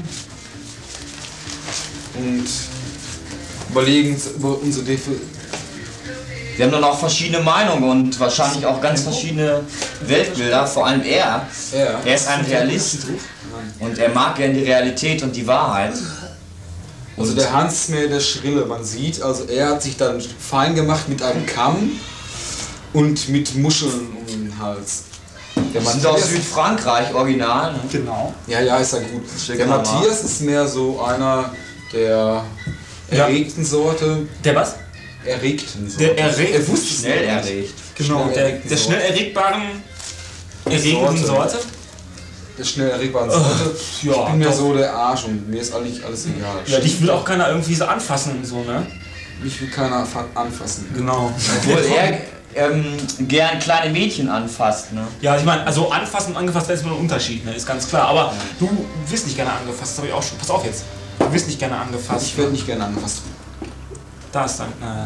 Und überlegen über unsere Wir haben dann auch verschiedene Meinungen und wahrscheinlich auch ganz verschiedene Weltbilder, vor allem er. Er ist ein Realist und er mag gerne die Realität und die Wahrheit. Also der Hans ist mehr der Schrille, man sieht, also er hat sich dann fein gemacht mit einem Kamm und mit Muscheln um den Hals. Der sind aus Südfrankreich, original. Ne? Genau. Ja, ist ja gut. Der Matthias ist mehr so einer der erregten Sorte. Der was? Erregten Sorte. Der erregt. Er wusste schnell erregt. Genau, der schnell erregbaren, erregenden Sorte. Der schnell erregbaren Sorte. Ja, ich bin mehr so der Arsch und mir ist eigentlich alles egal. Ja, dich will auch keiner irgendwie so anfassen und so, ne? Mich will keiner anfassen. Genau. Obwohl er gern kleine Mädchen anfasst, ne? Ja, ich meine, also anfassen und angefasst, da ist immer ein Unterschied, ne? Ist ganz klar. Aber du wirst nicht gerne angefasst, das habe ich auch schon. Pass auf jetzt. Du wirst nicht gerne angefasst. Ich werde nicht gerne angefasst. Da ist dann.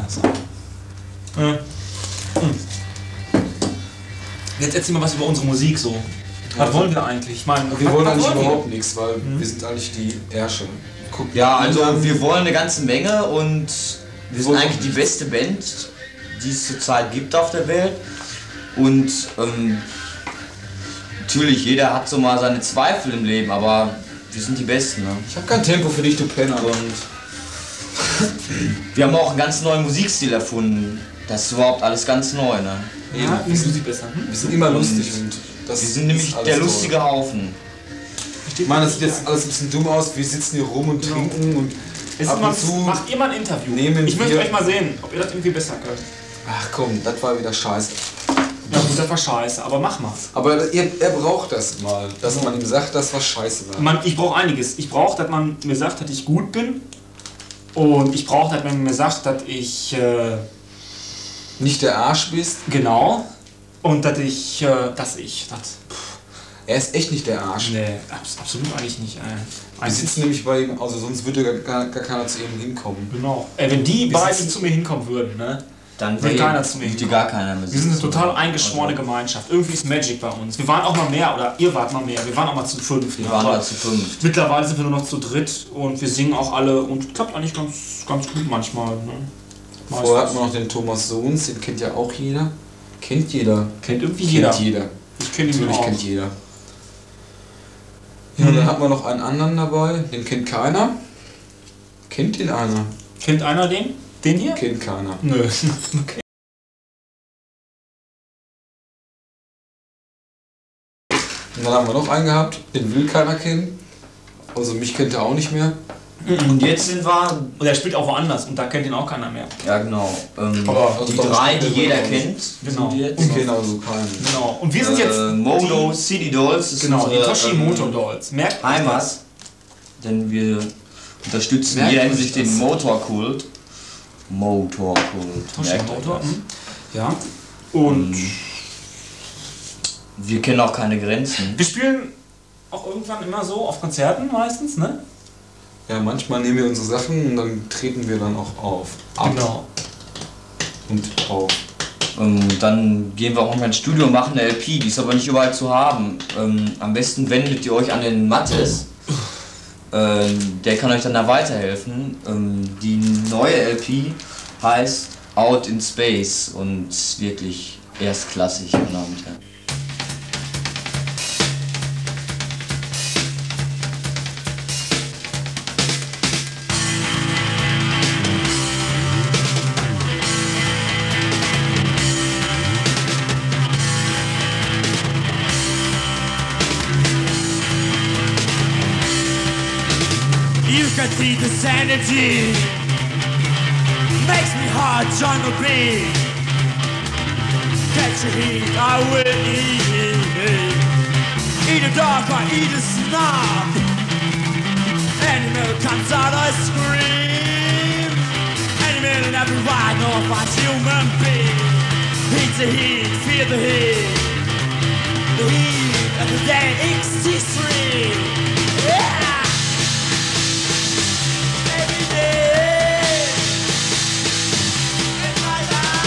Jetzt erzähl mal was über unsere Musik so. Was wollen wir eigentlich? Ich meine, wir wollen eigentlich überhaupt nichts, weil wir sind eigentlich die Ärsche. Ja, also wir wollen eine ganze Menge und wir sind eigentlich die beste Band, die es zurzeit gibt auf der Welt. Und natürlich, jeder hat so mal seine Zweifel im Leben, aber wir sind die Besten. Ne? Ich habe kein Tempo für dich, du Penner. Und wir haben auch einen ganz neuen Musikstil erfunden. Das ist überhaupt alles ganz neu. Ne? Ja, wie sind sie besser? Wir sind immer lustig und wir sind nämlich der lustige Haufen. Ich meine, das sieht jetzt alles ein bisschen dumm aus. Wir sitzen hier rum und trinken und ab und zu macht ihr mal ein Interview. Ich möchte euch mal sehen, ob ihr das irgendwie besser könnt. Ach komm, das war wieder scheiße. Ja gut, das war scheiße, aber mach mal. Aber er braucht das mal, dass man ihm sagt, dass was scheiße war. Ich brauche einiges. Ich brauche, dass man mir sagt, dass ich gut bin. Und ich brauche, dass man mir sagt, dass ich... nicht der Arsch bist. Genau. Und dass er ist echt nicht der Arsch. Nee, absolut eigentlich nicht. Wir sitzen nämlich bei ihm, also sonst würde gar keiner zu ihm hinkommen. Genau. Wenn die beiden zu mir hinkommen würden, ne? Dann würde keiner zu mir hinkommen. Gar keiner mehr. Wir sind eine total eingeschworene Gemeinschaft. Irgendwie ist Magic bei uns. Wir waren auch mal mehr, oder ihr wart mal mehr. Wir waren auch mal zu 5. Wir waren mal zu 5. Mittlerweile sind wir nur noch zu dritt und wir singen auch alle und klappt eigentlich ganz gut manchmal. Ne? Vorher hat man noch den Thomas Sohns, den kennt ja auch jeder. Kennt jeder. Kennt irgendwie jeder. Ich kenne ihn auch. Kennt jeder. Ja, dann hat man noch einen anderen dabei, den kennt keiner. Kennt den einer? Kennt einer den? Den hier? Kennt keiner. Nö. Okay. Und dann haben wir noch einen gehabt, den will keiner kennen. Also mich kennt er auch nicht mehr. Und jetzt sind wir... Und er spielt auch woanders und da kennt ihn auch keiner mehr. Ja genau. Aber die drei, die jeder kennt, genau. sind jetzt... Und genau so keinen. Genau. Und wir sind jetzt... Modo City Dolls ist genau, unsere, die Toshimoto Dolls. Merkt Heimat. Denn wir unterstützen in jeder Hinsicht den Motorkult. Toshimoto. Ja. Und... wir kennen auch keine Grenzen. Wir spielen auch irgendwann immer so auf Konzerten meistens, ne? Ja, manchmal nehmen wir unsere Sachen und dann treten wir dann auch auf. Genau. Und auf. Dann gehen wir auch mal ins Studio und machen eine LP, die ist aber nicht überall zu haben. Am besten wendet ihr euch an den Mattes. Der kann euch dann da weiterhelfen. Die neue LP heißt Out in Space und ist wirklich erstklassig, meine Damen und Herren. You can see the sanity makes me hard jungle beat. Catch a heat, I will eat. Eat a dog, I eat a snob. Animal comes out, I scream. Animal never ride nor fight human being. Heat the heat, feel the heat. The heat of the day XT3. Yeah! Every day in my life.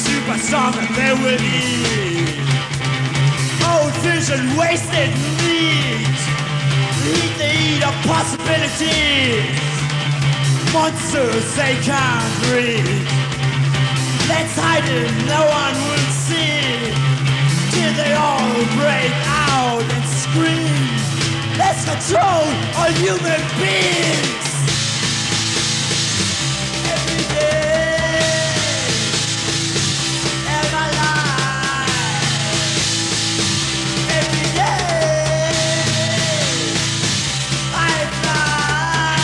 super strong and they will eat old fish and wasted meat. Eat the eat of possibilities, monsters they can't read. Let's hide it, no one will see, till they all break out and scream. Let's control all human beings. Every day of my life, every day I fly.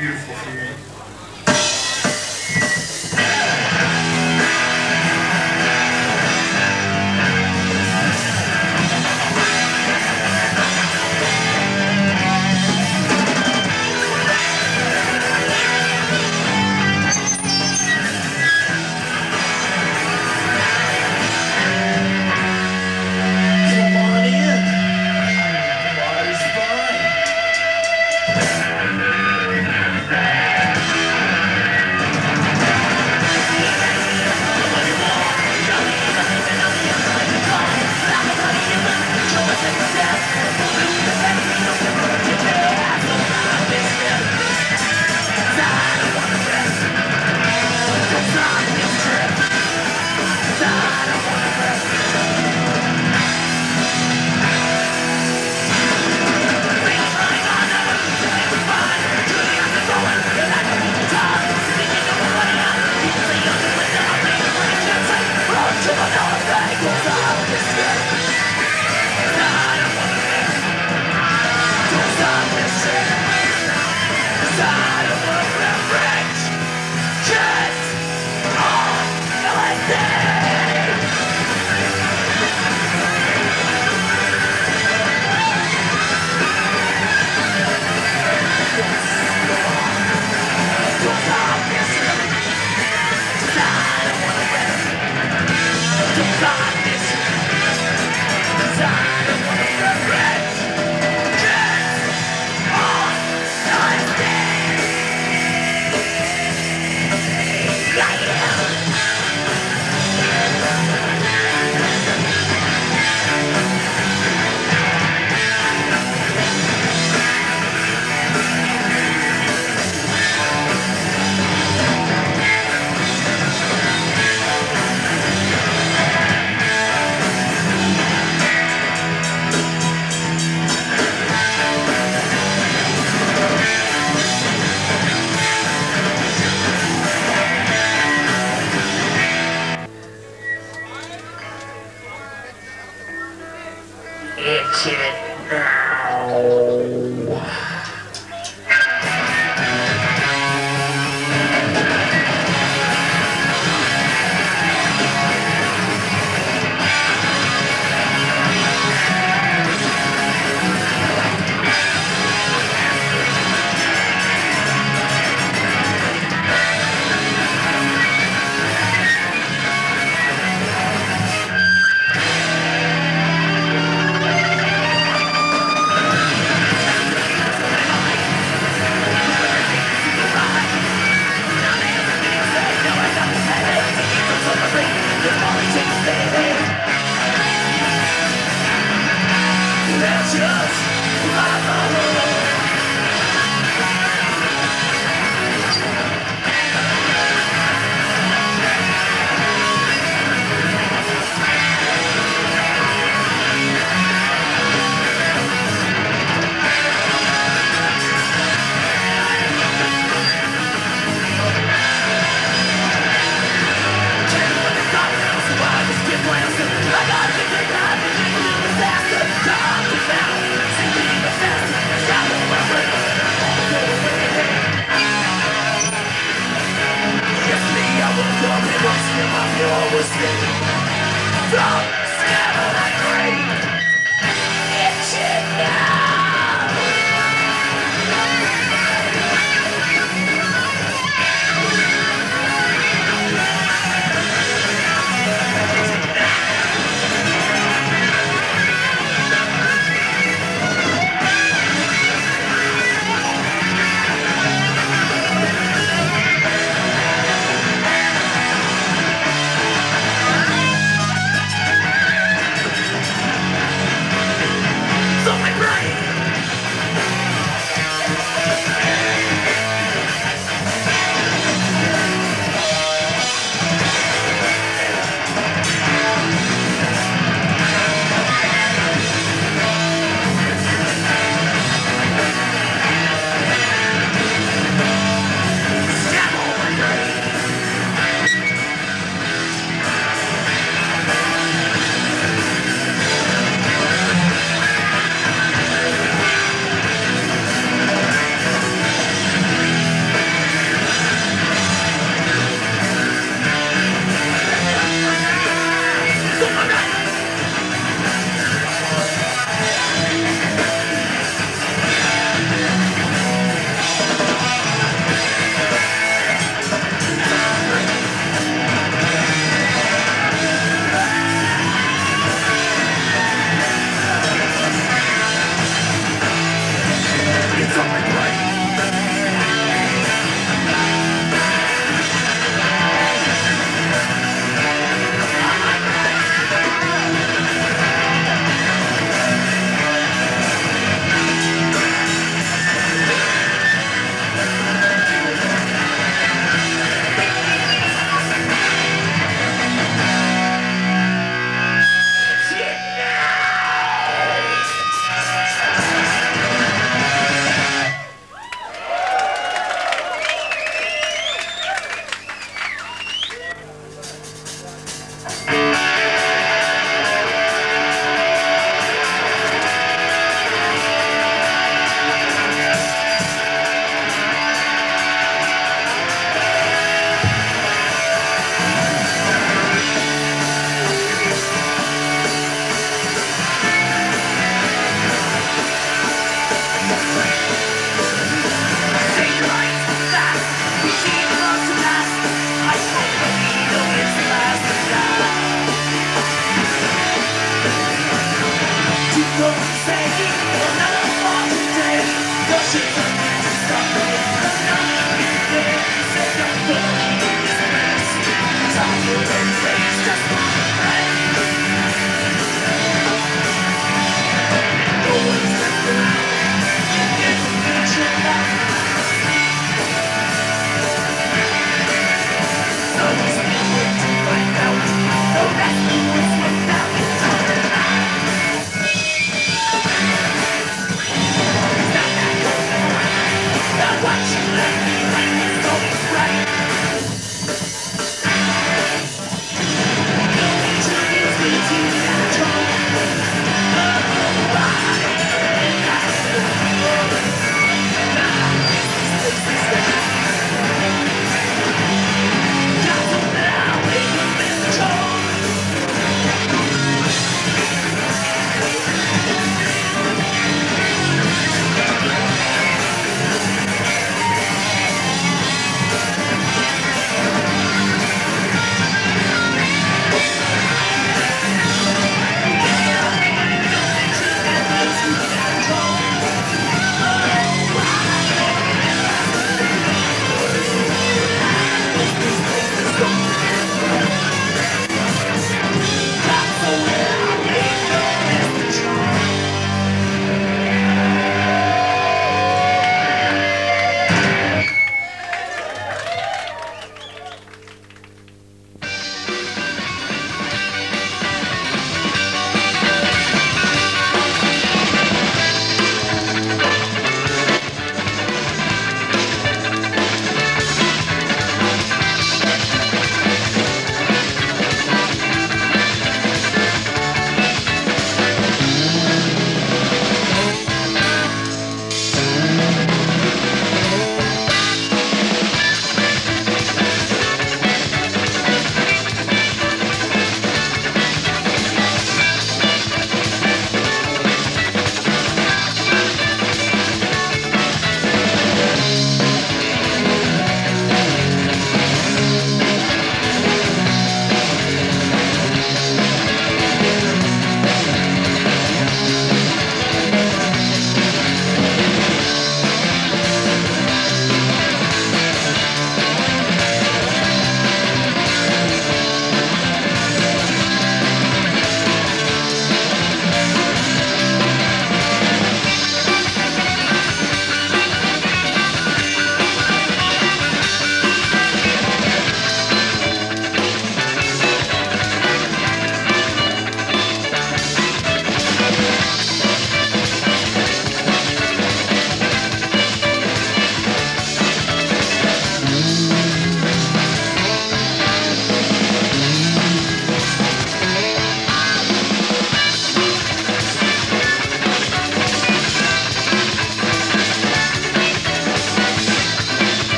beautiful feeling. Bye.